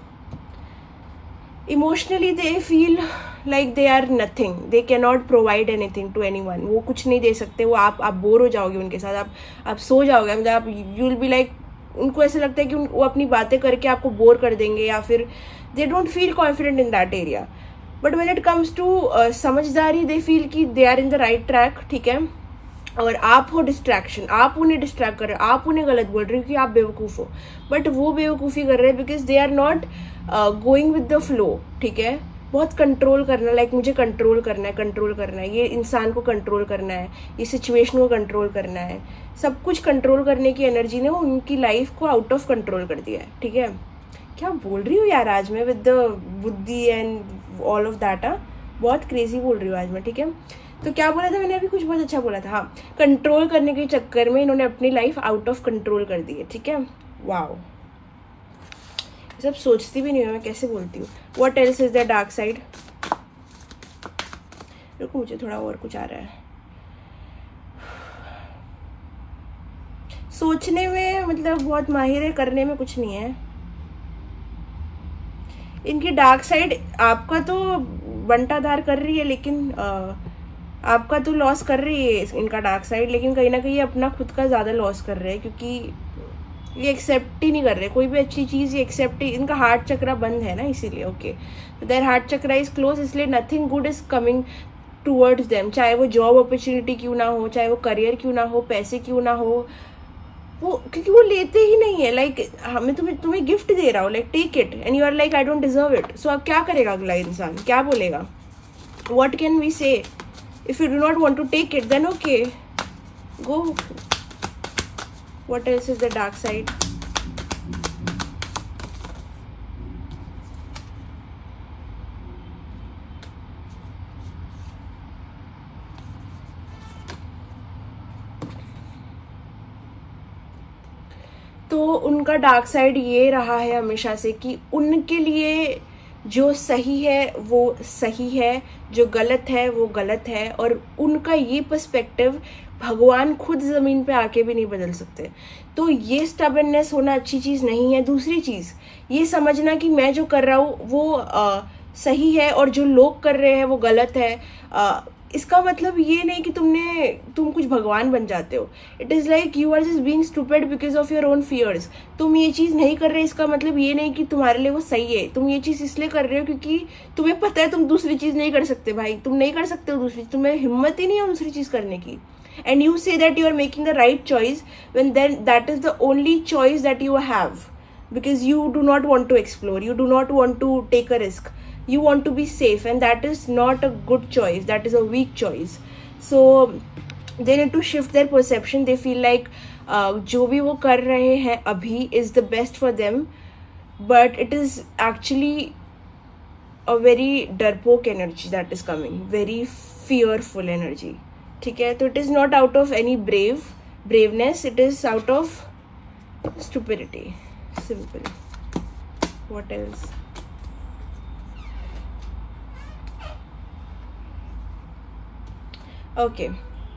emotionally they feel like they are nothing, they can not provide anything to anyone. वो कुछ नहीं दे सकते। वो आप आप बोर हो जाओगे उनके साथ, आप आप सो जाओगे, मतलब आप यू विल बी लाइक, उनको ऐसा लगता है कि वो अपनी बातें करके आपको बोर कर देंगे, या फिर they don't feel confident in that area. But when it comes to समझदारी, दे फील कि they are in the right track. ठीक है, और आप हो डिस्ट्रैक्शन, आप उन्हें डिस्ट्रैक्ट कर रहे हो, आप उन्हें गलत बोल रहे हो कि आप बेवकूफ़ हो, बट वो बेवकूफ़ी कर रहे हैं because they are not going with the flow. ठीक है, बहुत कंट्रोल करना, लाइक मुझे कंट्रोल करना है, कंट्रोल करना है, ये इंसान को कंट्रोल करना है, ये सिचुएशन को कंट्रोल करना है, सब कुछ कंट्रोल करने की एनर्जी ने उनकी लाइफ को आउट ऑफ कंट्रोल कर दिया है। ठीक है, क्या बोल रही हूँ यार आज मैं, विद द बुद्धि एंड ऑल ऑफ दैट। हाँ, बहुत क्रेजी बोल रही हूँ आज मैं। ठीक है, तो क्या बोला था मैंने अभी? कुछ बहुत अच्छा बोला था। हाँ, कंट्रोल करने के चक्कर में इन्होंने अपनी लाइफ आउट ऑफ कंट्रोल कर दी है। ठीक है, वाओ, सब सोचती भी नहीं हूँ मैं, कैसे बोलती हूँ। What else is the dark side? रुको, मुझे थोड़ा और कुछ आ रहा है। सोचने में मतलब बहुत माहिर है, करने में कुछ नहीं है। इनकी डार्क साइड आपका तो बंटाधार कर रही है, लेकिन आ, आपका तो लॉस कर रही है इनका डार्क साइड, लेकिन कहीं ना कहीं अपना खुद का ज़्यादा लॉस कर रहे हैं, क्योंकि ये एक्सेप्ट ही नहीं कर रहे कोई भी अच्छी चीज़। ये एक्सेप्ट ही, इनका हार्ट चक्रा बंद है ना, इसीलिए। Okay, their heart chakra is close, इसलिए nothing good is coming towards them. चाहे वो जॉब अपॉर्चुनिटी क्यों ना हो, चाहे वो करियर क्यों ना हो, पैसे क्यों ना हो, वो क्योंकि वो लेते ही नहीं है। लाइक like, हमें तुम्हें तुम्हें गिफ्ट दे रहा हूँ, like take it, and you are like I don't deserve it. So अब क्या करेगा अगला इंसान, क्या बोलेगा? What can we say? If you do not want to take it, then okay, go. What else is the dark side? तो उनका dark side ये रहा है हमेशा से कि उनके लिए जो सही है वो सही है, जो गलत है वो गलत है, और उनका ये पर्सपेक्टिव भगवान खुद ज़मीन पे आके भी नहीं बदल सकते। तो ये स्टबर्ननेस होना अच्छी चीज़ नहीं है। दूसरी चीज़ ये समझना कि मैं जो कर रहा हूँ वो आ, सही है और जो लोग कर रहे हैं वो गलत है, आ, इसका मतलब ये नहीं कि तुमने तुम कुछ भगवान बन जाते हो। It is like you are just being stupid because of your own fears. तुम ये चीज़ नहीं कर रहे, इसका मतलब ये नहीं कि तुम्हारे लिए वो सही है। तुम ये चीज़ इसलिए कर रहे हो क्योंकि तुम्हें पता है तुम दूसरी चीज़ नहीं कर सकते। भाई, तुम नहीं कर सकते हो दूसरी, तुम्हें हिम्मत ही नहीं है दूसरी चीज़ करने की। And you say that you are making the right choice when then that is the only choice that you have, because you do not want to explore, you do not want to take a risk, you want to be safe, and that is not a good choice, that is a weak choice. So they need to shift their perception. They feel like uh, जो भी वो कर रहे हैं अभी is the best for them, but it is actually a very डरपोक energy that is coming, very fearful energy. ठीक है, तो it is not out of any brave braveness, it is out of stupidity. Simple. What else? Okay.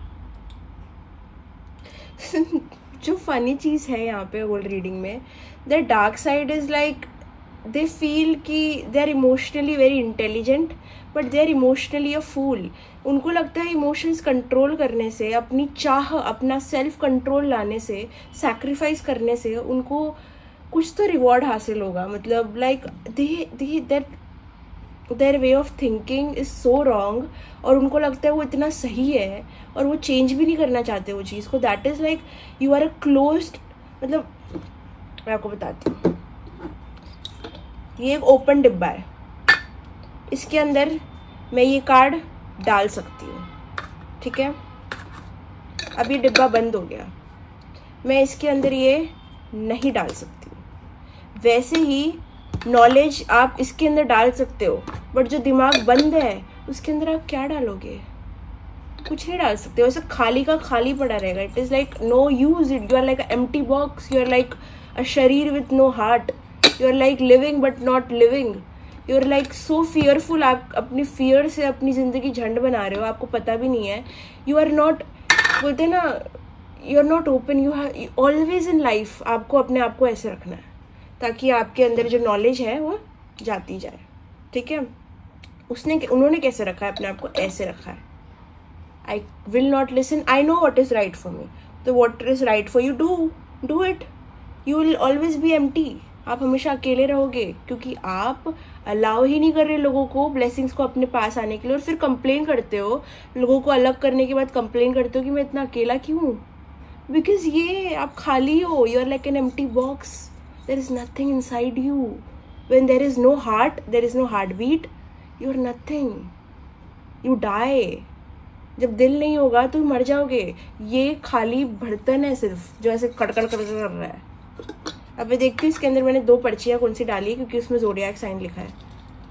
जो funny चीज़ है यहाँ पे old reading में, the dark side is like they feel कि they are emotionally very intelligent but they are emotionally a fool. उनको लगता है इमोशंस कंट्रोल करने से, अपनी चाह, अपना सेल्फ कंट्रोल लाने से, सैक्रिफाइस करने से उनको कुछ तो रिवॉर्ड हासिल होगा। मतलब like they they their their way of thinking is so wrong, और उनको लगता है वो इतना सही है और वो चेंज भी नहीं करना चाहते वो चीज़ को। That is like you are a closed, मतलब मैं आपको बताती हूँ, ये एक ओपन डिब्बा है, इसके अंदर मैं ये कार्ड डाल सकती हूँ, ठीक है। अब ये डिब्बा बंद हो गया, मैं इसके अंदर ये नहीं डाल सकती हूँ। वैसे ही नॉलेज आप इसके अंदर डाल सकते हो, बट जो दिमाग बंद है उसके अंदर आप क्या डालोगे? कुछ नहीं डाल सकते, वैसे खाली का खाली पड़ा रहेगा। It is like no use it, you are like a empty box, you are like a शरीर with no heart, you are like living but not living, you are like so fearful. आप अपनी fear से अपनी ज़िंदगी झंड बना रहे हो, आपको पता भी नहीं है। यू आर नॉट, बोलते ना, you are not open. You have always in life आपको अपने आप को ऐसे रखना है ताकि आपके अंदर जो नॉलेज है वो जाती जाए, ठीक है। उसने उन्होंने कैसे रखा है अपने आप को? ऐसे रखा है, I will not listen, I know what is right for me, तो what is right for you, do do it. You will always be empty, आप हमेशा अकेले रहोगे क्योंकि आप अलाउ ही नहीं कर रहे लोगों को ब्लेसिंग्स को अपने पास आने के लिए। और फिर कंप्लेन करते हो, लोगों को अलग करने के बाद कंप्लेन करते हो कि मैं इतना अकेला क्यों हूँ, बिकॉज ये आप खाली हो, you are like an empty box, there is nothing inside you. When there is no heart, there is no heart beat, you are nothing, you die. जब दिल नहीं होगा तो मर जाओगे। ये खाली बर्तन है सिर्फ जो ऐसे कड़कड़ कड़कड़ कर रहा है। अब मैं देखती हूँ इसके अंदर मैंने दो पर्चियाँ कौन सी डाली, क्योंकि उसमें ज़ोडिएक साइन लिखा है।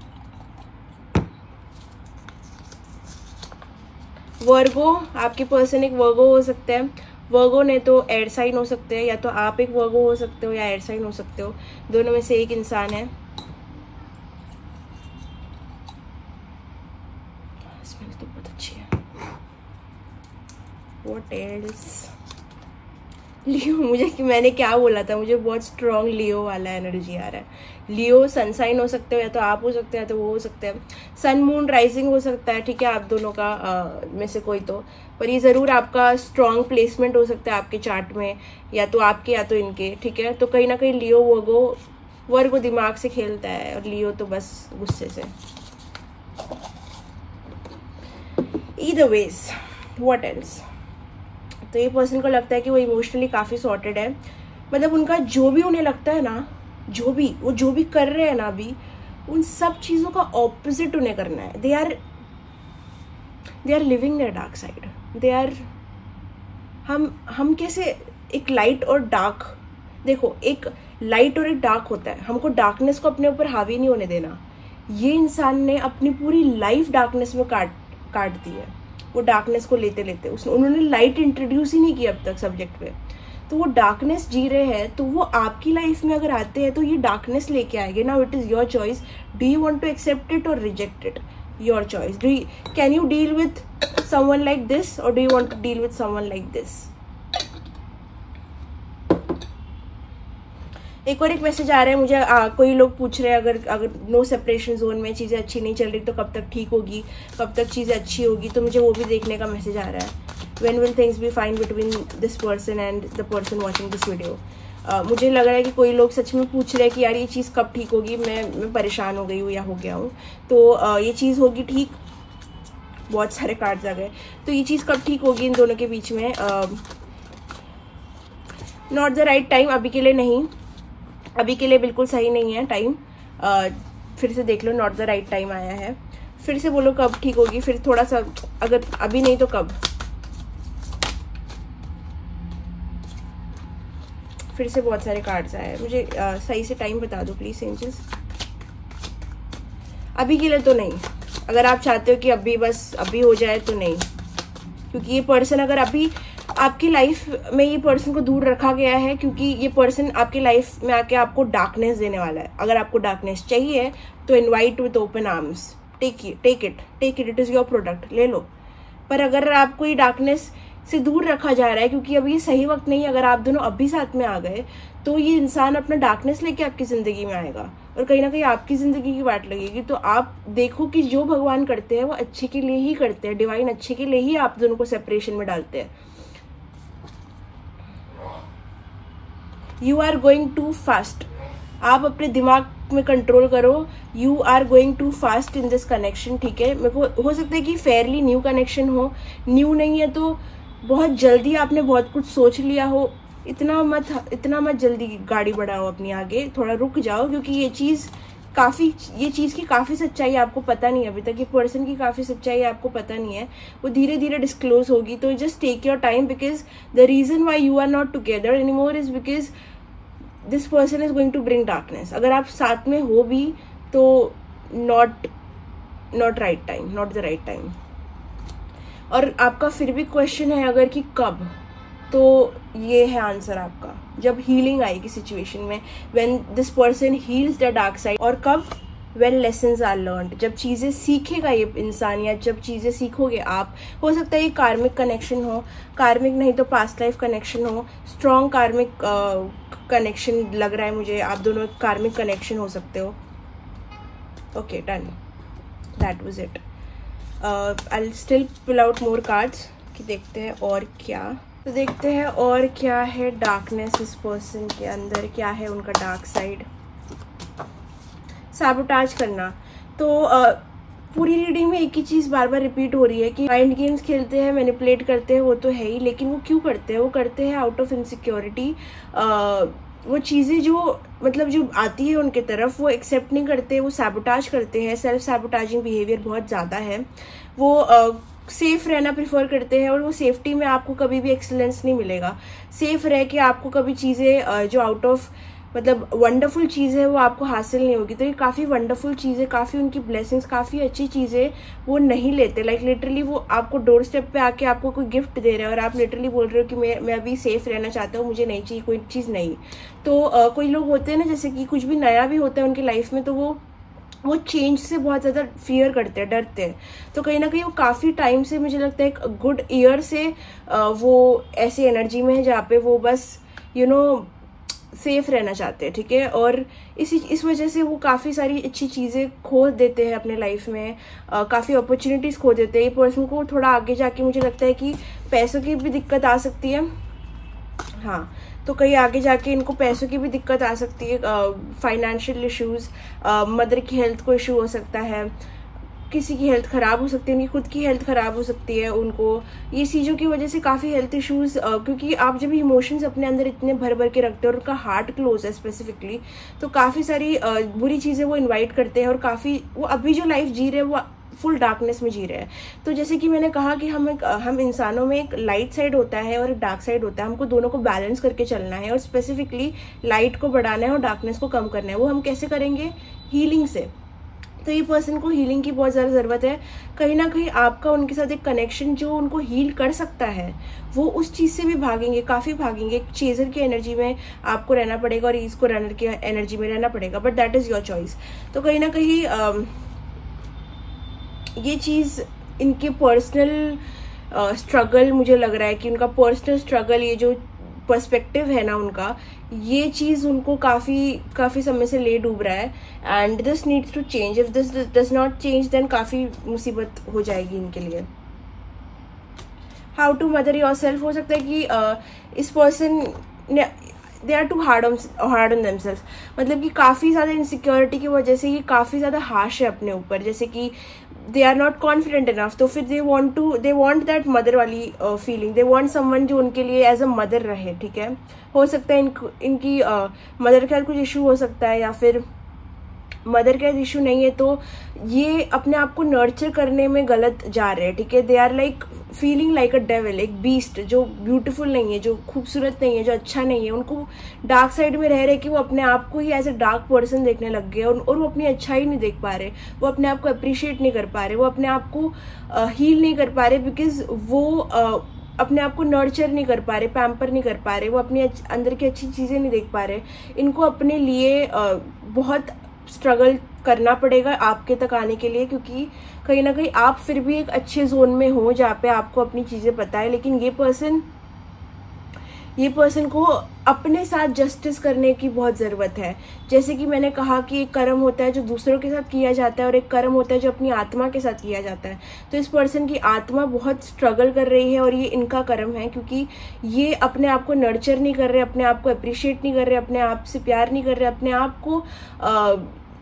वर्गो, आपके पर्सन एक वर्गो हो सकता है। वर्गो ने तो एयर साइन हो सकते हैं, या तो आप एक वर्गो हो सकते हो या एयर साइन हो सकते हो, दोनों में से एक इंसान है। स्मेल तो बहुत अच्छी है। What else? लियो, मुझे कि मैंने क्या बोला था, मुझे बहुत स्ट्रॉन्ग लियो वाला एनर्जी आ रहा है। लियो सनसाइन हो सकते हो, या तो आप हो सकते हैं या तो वो हो सकते हैं। सन मून राइजिंग हो सकता है, ठीक है, आप दोनों का आ, में से कोई तो, पर ये ज़रूर आपका स्ट्रॉन्ग प्लेसमेंट हो सकता है आपके चार्ट में, या तो आपके या तो इनके, ठीक है। तो कहीं ना कहीं लियो वर्गो वर्गो दिमाग से खेलता है और लियो तो बस गुस्से से। Either ways, what else? तो ये पर्सन को लगता है कि वो इमोशनली काफ़ी सॉर्टेड है, मतलब उनका जो भी उन्हें लगता है ना, जो भी वो जो भी कर रहे हैं ना अभी, उन सब चीज़ों का ऑपोजिट उन्हें करना है। They are they are living their dark side. They are हम हम कैसे एक लाइट और डार्क, देखो एक लाइट और एक डार्क होता है, हमको डार्कनेस को अपने ऊपर हावी नहीं होने देना। ये इंसान ने अपनी पूरी लाइफ डार्कनेस में काट काट दी है। वो डार्कनेस को लेते लेते उसने उन्होंने लाइट इंट्रोड्यूस ही नहीं की अब तक सब्जेक्ट पे, तो वो डार्कनेस जी रहे हैं। तो वो आपकी लाइफ में अगर आते हैं तो ये डार्कनेस लेके आएंगे। Now it is your choice, do you want to accept it और reject it, your choice. Do can you deal with someone like this और do you want to deal with someone like this? एक और एक message आ रहा है मुझे, आ, कोई लोग पूछ रहे हैं अगर अगर नो सेपरेशन जोन में चीज़ें अच्छी नहीं चल रही तो कब तक ठीक होगी, कब तक चीज़ें अच्छी होगी, तो मुझे वो भी देखने का मैसेज आ रहा है। When will things be fine between this person and the person watching this video. मुझे लग रहा है कि कोई लोग सच में पूछ रहे हैं कि यार ये चीज़ कब ठीक होगी, मैं मैं परेशान हो गई हूँ या हो गया हूँ, तो uh, ये चीज़ होगी ठीक। बहुत सारे कार्ड्स आ गए, तो ये चीज़ कब ठीक होगी इन दोनों के बीच में? नॉट द राइट टाइम, अभी के लिए नहीं, अभी के लिए बिल्कुल सही नहीं है टाइम। uh, फिर से देख लो, नॉट द राइट टाइम आया है। फिर से बोलो कब ठीक होगी, फिर थोड़ा सा, अगर अभी नहीं तो कब? फिर से बहुत सारे कार्ड्स आए हैं, मुझे uh, सही से टाइम बता दो प्लीज एंजल्स। अभी के लिए तो नहीं, अगर आप चाहते हो कि अभी बस अभी हो जाए तो नहीं, क्योंकि ये पर्सन अगर अभी आपकी लाइफ में, ये पर्सन को दूर रखा गया है क्योंकि ये पर्सन आपकी लाइफ में आके आपको डार्कनेस देने वाला है। अगर आपको डार्कनेस चाहिए तो invite with open arms, take take it take it it is your product, ले लो। पर अगर आपको ये डार्कनेस से दूर रखा जा रहा है क्योंकि अभी ये सही वक्त नहीं, अगर आप दोनों अभी साथ में आ गए तो ये इंसान अपना डार्कनेस लेके आपकी ज़िंदगी में आएगा और कहीं ना कहीं आपकी ज़िंदगी की वाट लगेगी। तो आप देखो कि जो भगवान करते हैं वो अच्छे के लिए ही करते हैं, डिवाइन अच्छे के लिए ही आप दोनों को सेपरेशन में डालते हैं। You are going too fast, आप अपने दिमाग में कंट्रोल करो। You are going too fast in this connection, ठीक है। मेरे को हो सकता है कि फेयरली न्यू कनेक्शन हो, न्यू नहीं है तो बहुत जल्दी आपने बहुत कुछ सोच लिया हो। इतना मत इतना मत जल्दी गाड़ी बढ़ाओ अपनी आगे, थोड़ा रुक जाओ, क्योंकि ये चीज़ काफ़ी ये चीज़ की काफ़ी सच्चाई आपको पता नहीं है अभी तक, ये पर्सन की काफ़ी सच्चाई आपको पता नहीं है, वो धीरे धीरे डिस्क्लोज होगी। तो just take your time, because the reason why you are not together any more is because this person is going to bring darkness. अगर आप साथ में हो भी तो not not right time, not the right time. और आपका फिर भी क्वेश्चन है अगर कि कब, तो ये है आंसर आपका, जब हीलिंग आएगी सिचुएशन में, when this person heals the dark side. और कब, व्हेन लेसन्स आर लर्नड, जब चीज़ें सीखेगा ये इंसान, या जब चीज़ें सीखोगे आप। हो सकता है ये कार्मिक कनेक्शन हो, कार्मिक नहीं तो पास्ट लाइफ कनेक्शन हो, स्ट्रॉन्ग कार्मिक कनेक्शन लग रहा है मुझे, आप दोनों कार्मिक कनेक्शन हो सकते हो। Okay done, that was it. I will still pull out more cards कि देखते हैं और क्या, तो देखते हैं और क्या है डार्कनेस इस पर्सन के अंदर, क्या है उनका डार्क साइड। सैबोटाज करना, तो uh, पूरी रीडिंग में एक ही चीज़ बार बार रिपीट हो रही है कि माइंड गेम्स खेलते हैं, मैनिपुलेट करते हैं, वो तो है ही, लेकिन वो क्यों करते हैं? वो करते हैं आउट ऑफ इनसिक्योरिटी। वो चीज़ें जो मतलब जो आती है उनके तरफ वो एक्सेप्ट नहीं करते, वो सैबोटाज करते हैं। सेल्फ सैबोटाजिंग बिहेवियर बहुत ज़्यादा है। वो uh, सेफ रहना प्रेफर करते हैं, और वो सेफ्टी में आपको कभी भी एक्सीलेंस नहीं मिलेगा। सेफ रह के आपको कभी चीज़ें जो आउट ऑफ मतलब वंडरफुल चीज़ है वो आपको हासिल नहीं होगी। तो ये काफ़ी वंडरफुल चीज़ें, काफ़ी उनकी ब्लेसिंग्स, काफ़ी अच्छी चीज़ें वो नहीं लेते। लाइक लिटरली वो आपको डोर स्टेप पे आके आपको कोई गिफ्ट दे रहा है और आप लिटरली बोल रहे हो कि मैं मैं अभी सेफ रहना चाहता हूँ, मुझे नहीं चाहिए कोई चीज़ नहीं। तो uh, कोई लोग होते हैं ना, जैसे कि कुछ भी नया भी होता है उनकी लाइफ में, तो वो वो चेंज से बहुत ज़्यादा फियर करते हैं, डरते हैं। तो कहीं ना कहीं वो काफ़ी टाइम से, मुझे लगता है एक गुड ईयर से वो ऐसी एनर्जी में है जहाँ पे वो बस यू नो सेफ रहना चाहते हैं, ठीक है। और इसी इस वजह से वो काफ़ी सारी अच्छी चीज़ें खो देते हैं अपने लाइफ में, काफ़ी अपॉर्चुनिटीज़ खो देते हैं। ये पर्सन को थोड़ा आगे जाके मुझे लगता है कि पैसों की भी दिक्कत आ सकती है। हाँ, तो कहीं आगे जाके इनको पैसों की भी दिक्कत आ सकती है, फाइनेंशियल इश्यूज, मदर की हेल्थ को इशू हो सकता है, किसी की हेल्थ ख़राब हो सकती है, उनकी खुद की हेल्थ ख़राब हो सकती है उनको, ये चीज़ों की वजह से काफ़ी हेल्थ इश्यूज़। क्योंकि आप जब इमोशंस अपने अंदर इतने भर भर के रखते हो और उनका हार्ट क्लोज है स्पेसिफिकली, तो काफ़ी सारी uh, बुरी चीज़ें वो इन्वाइट करते हैं, और काफ़ी वो अभी जो लाइफ जी रहे हैं वो फुल डार्कनेस में जी रहे हैं। तो जैसे कि मैंने कहा कि हम एक हम इंसानों में एक लाइट साइड होता है और एक डार्क साइड होता है, हमको दोनों को बैलेंस करके चलना है, और स्पेसिफिकली लाइट को बढ़ाना है और डार्कनेस को कम करना है। वो हम कैसे करेंगे? हीलिंग से। तो ये पर्सन को हीलिंग की बहुत ज़्यादा ज़रूरत है। कहीं ना कहीं आपका उनके साथ एक कनेक्शन जो उनको हील कर सकता है, वो उस चीज़ से भी भागेंगे, काफ़ी भागेंगे। एक चेजर की एनर्जी में आपको रहना पड़ेगा और इसको रनर की एनर्जी में रहना पड़ेगा, but that is your choice. तो कहीं ना कहीं आ, ये चीज़ इनके पर्सनल स्ट्रगल, मुझे लग रहा है कि उनका पर्सनल स्ट्रगल, ये जो पर्सपेक्टिव है ना उनका, ये चीज़ उनको काफ़ी काफ़ी समय से ले डूब रहा है, and this needs to change. If this does not change then काफ़ी मुसीबत हो जाएगी इनके लिए। How to mother yourself, हो सकता है कि uh, इस पर्सन ने they are too hard on hard on themselves, मतलब कि काफ़ी ज़्यादा इनसिक्योरिटी की वजह से ये काफ़ी ज़्यादा हार्श है अपने ऊपर, जैसे कि they are not confident enough. तो फिर they want to they want that mother वाली फीलिंग, दे वांट समवन जो उनके लिए एज अ मदर रहे, ठीक है। हो सकता है इन, इनकी मदर के साथ कुछ इशू हो सकता है, या फिर मदर का इशू नहीं है तो ये अपने आप को नर्चर करने में गलत जा रहे हैं, ठीक है। They are like feeling like a devil, एक बीस्ट जो ब्यूटीफुल नहीं है, जो खूबसूरत नहीं है, जो अच्छा नहीं है। उनको डार्क साइड में रह रहे कि वो अपने आप को ही एज ए डार्क पर्सन देखने लग गए, और, और वो अपनी अच्छाई नहीं देख पा रहे, वो अपने आप को अप्रिशिएट नहीं कर पा रहे, वो अपने आप को हील uh, नहीं कर पा रहे, बिकॉज वो uh, अपने आप को नर्चर नहीं कर पा रहे, पैम्पर नहीं कर पा रहे, वो अपनी अंदर की अच्छी चीज़ें नहीं देख पा रहे। इनको अपने लिए uh, बहुत स्ट्रगल करना पड़ेगा आपके तक आने के लिए, क्योंकि कहीं ना कहीं आप फिर भी एक अच्छे जोन में हो जहाँ पे आपको अपनी चीज़ें पता है। लेकिन ये पर्सन ये पर्सन को अपने साथ जस्टिस करने की बहुत ज़रूरत है। जैसे कि मैंने कहा कि एक कर्म होता है जो दूसरों के साथ किया जाता है, और एक कर्म होता है जो अपनी आत्मा के साथ किया जाता है। तो इस पर्सन की आत्मा बहुत स्ट्रगल कर रही है, और ये इनका कर्म है, क्योंकि ये अपने आप को नर्चर नहीं कर रहे, अपने आप को अप्रिशिएट नहीं कर रहे, अपने आप से प्यार नहीं कर रहे, अपने आप को आ,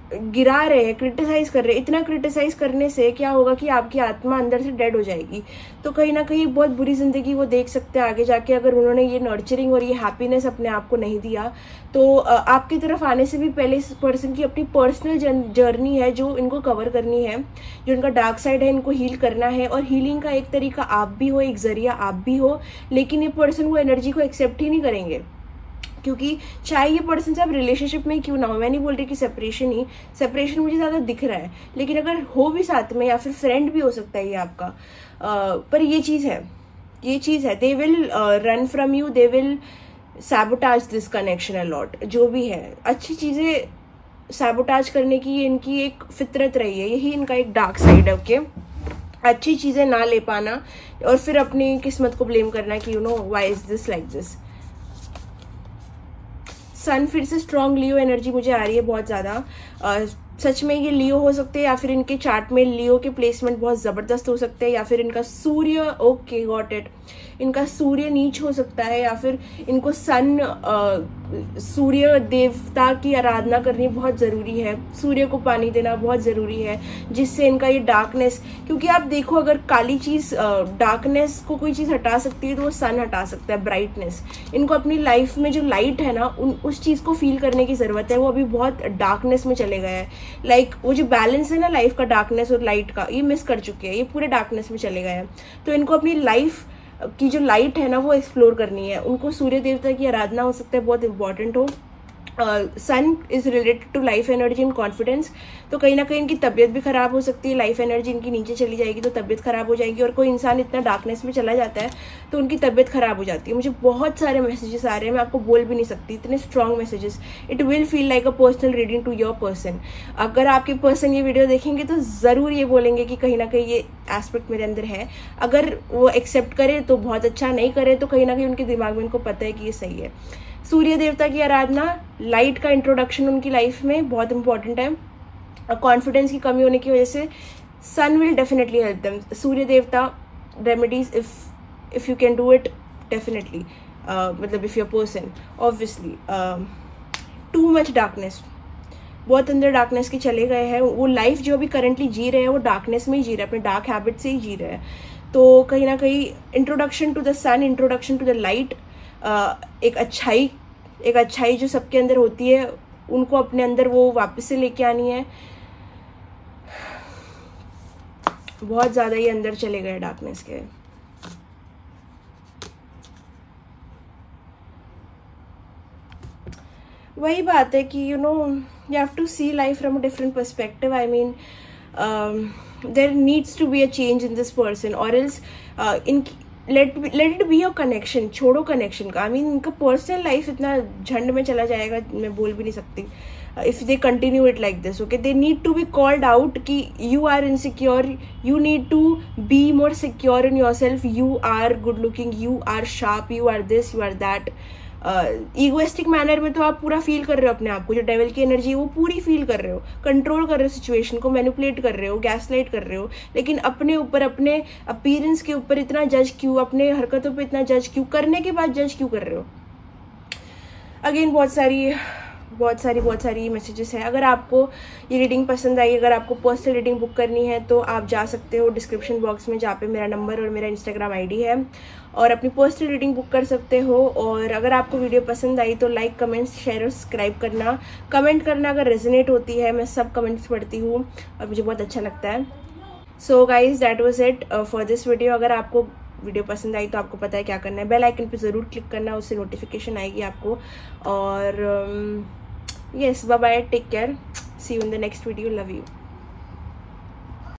गिरा रहे हैं, क्रिटिसाइज कर रहे हैं। इतना क्रिटिसाइज करने से क्या होगा कि आपकी आत्मा अंदर से डेड हो जाएगी। तो कहीं ना कहीं बहुत बुरी जिंदगी वो देख सकते हैं आगे जाके, अगर उन्होंने ये नर्चरिंग और ये हैप्पीनेस अपने आप को नहीं दिया। तो आपकी तरफ आने से भी पहले इस पर्सन की अपनी पर्सनल जर्नी है जो इनको कवर करनी है, जो इनका डार्क साइड है इनको हील करना है। और हीलिंग का एक तरीका आप भी हो, एक जरिया आप भी हो, लेकिन ये पर्सन वो एनर्जी को एक्सेप्ट ही नहीं करेंगे। क्योंकि चाहे ये पर्सन से आप रिलेशनशिप में क्यों ना हो, मैं नहीं बोल रही कि सेपरेशन ही, सेपरेशन मुझे ज़्यादा दिख रहा है, लेकिन अगर हो भी साथ में या फिर फ्रेंड भी हो सकता है ये आपका, आ, पर ये चीज़ है, ये चीज़ है, they will run from you, they will sabotage this connection a lot. जो भी है अच्छी चीज़ें सैबोटाज करने की इनकी एक फितरत रही है, यही इनका एक डार्क साइड है। ओके, अच्छी चीज़ें ना ले पाना और फिर अपनी किस्मत को ब्लेम करना कि you know why is this like this. Sun फिर से स्ट्रॉन्ग लियो एनर्जी मुझे आ रही है बहुत ज़्यादा। सच में ये लियो हो सकते हैं, या फिर इनके चार्ट में लियो के प्लेसमेंट बहुत ज़बरदस्त हो सकते हैं, या फिर इनका सूर्य, ओके गॉट इट, इनका सूर्य नीच हो सकता है, या फिर इनको सन सूर्य देवता की आराधना करनी बहुत ज़रूरी है, सूर्य को पानी देना बहुत ज़रूरी है, जिससे इनका ये डार्कनेस, क्योंकि आप देखो अगर काली चीज़ डार्कनेस को कोई चीज़ हटा सकती है तो वो सन हटा सकता है, ब्राइटनेस। इनको अपनी लाइफ में जो लाइट है ना उन उस चीज़ को फील करने की ज़रूरत है। वो अभी बहुत डार्कनेस में चले गए हैं, लाइक like, वो जो बैलेंस है ना लाइफ का, डार्कनेस और लाइट का, ये मिस कर चुके हैं, ये पूरे डार्कनेस में चले गए हैं। तो इनको अपनी लाइफ की जो लाइट है ना वो एक्सप्लोर करनी है। उनको सूर्य देवता की आराधना हो सकता है बहुत इंपॉर्टेंट हो। Sun is related to life energy and confidence. तो कहीं ना कहीं इनकी तबीयत भी खराब हो सकती है, लाइफ एनर्जी इनकी नीचे चली जाएगी तो तबीयत खराब हो जाएगी। और कोई इंसान इतना डार्कनेस में चला जाता है तो उनकी तबीयत खराब हो जाती है। मुझे बहुत सारे मैसेजेस आ रहे हैं, मैं आपको बोल भी नहीं सकती, इतने strong messages. It will feel like a personal reading to your person. अगर आपके पर्सन ये वीडियो देखेंगे तो ज़रूर ये बोलेंगे कि कहीं ना कहीं ये एस्पेक्ट मेरे अंदर है। अगर वो एक्सेप्ट करे तो बहुत अच्छा, नहीं करे तो कहीं ना कहीं उनके दिमाग में उनको पता है कि ये सही है। सूर्य देवता की आराधना, लाइट का इंट्रोडक्शन उनकी लाइफ में बहुत इंपॉर्टेंट है। कॉन्फिडेंस की कमी होने की वजह से sun will definitely help them. Surya देवता remedies, if if you can do it definitely, मतलब if your person obviously too much darkness, बहुत अंदर डार्कनेस के चले गए हैं, वो लाइफ जो अभी करंटली जी रहे हैं वो डार्कनेस में ही जी रहे हैं, अपने डार्क हैबिट से ही जी रहे हैं। तो कहीं ना कहीं introduction to the sun, introduction to the light, एक अच्छाई, एक अच्छाई जो सबके अंदर होती है उनको अपने अंदर वो वापस से लेके आनी है। बहुत ज़्यादा ही अंदर चले गए डार्कनेस के। वही बात है कि you know you have to see life from a different perspective. I mean there needs to be a change in this person, और else in let let it be your connection. छोड़ो connection का, I mean इनका personal life इतना झंड में चला जाएगा, मैं बोल भी नहीं सकती if they continue it like this. Okay, they need to be called out कि you are insecure, you need to be more secure in yourself, you are good looking, you are sharp, you are this, you are that. Egoistic manner में तो आप पूरा feel कर रहे हो अपने आप को, जो डेविल की एनर्जी है वो पूरी फील कर रहे हो, कंट्रोल कर रहे हो सिचुएशन को, मैनिपुलेट कर रहे हो, गैसलाइट कर रहे हो, लेकिन अपने ऊपर, अपने अपीयरेंस के ऊपर इतना जज क्यों, अपने हरकतों पे इतना जज क्यों, करने के बाद जज क्यों कर रहे हो। अगेन बहुत सारी बहुत सारी बहुत सारी मैसेजेस हैं। अगर आपको ये रीडिंग पसंद आई, अगर आपको पर्सनल रीडिंग बुक करनी है तो आप जा सकते हो डिस्क्रिप्शन बॉक्स में, जहाँ पे मेरा नंबर और मेरा इंस्टाग्राम आईडी है, और अपनी पर्सनल रीडिंग बुक कर सकते हो। और अगर आपको वीडियो पसंद आई तो लाइक, कमेंट्स, शेयर और सब्सक्राइब करना, कमेंट करना अगर रेजोनेट होती है, मैं सब कमेंट्स पढ़ती हूँ और मुझे बहुत अच्छा लगता है। So guys that was it for this video. अगर आपको वीडियो पसंद आई तो आपको पता है क्या करना है, बेल आइकन पे ज़रूर क्लिक करना, उससे नोटिफिकेशन आएगी आपको। और yes, bye bye, take care, see you in the next video, love you.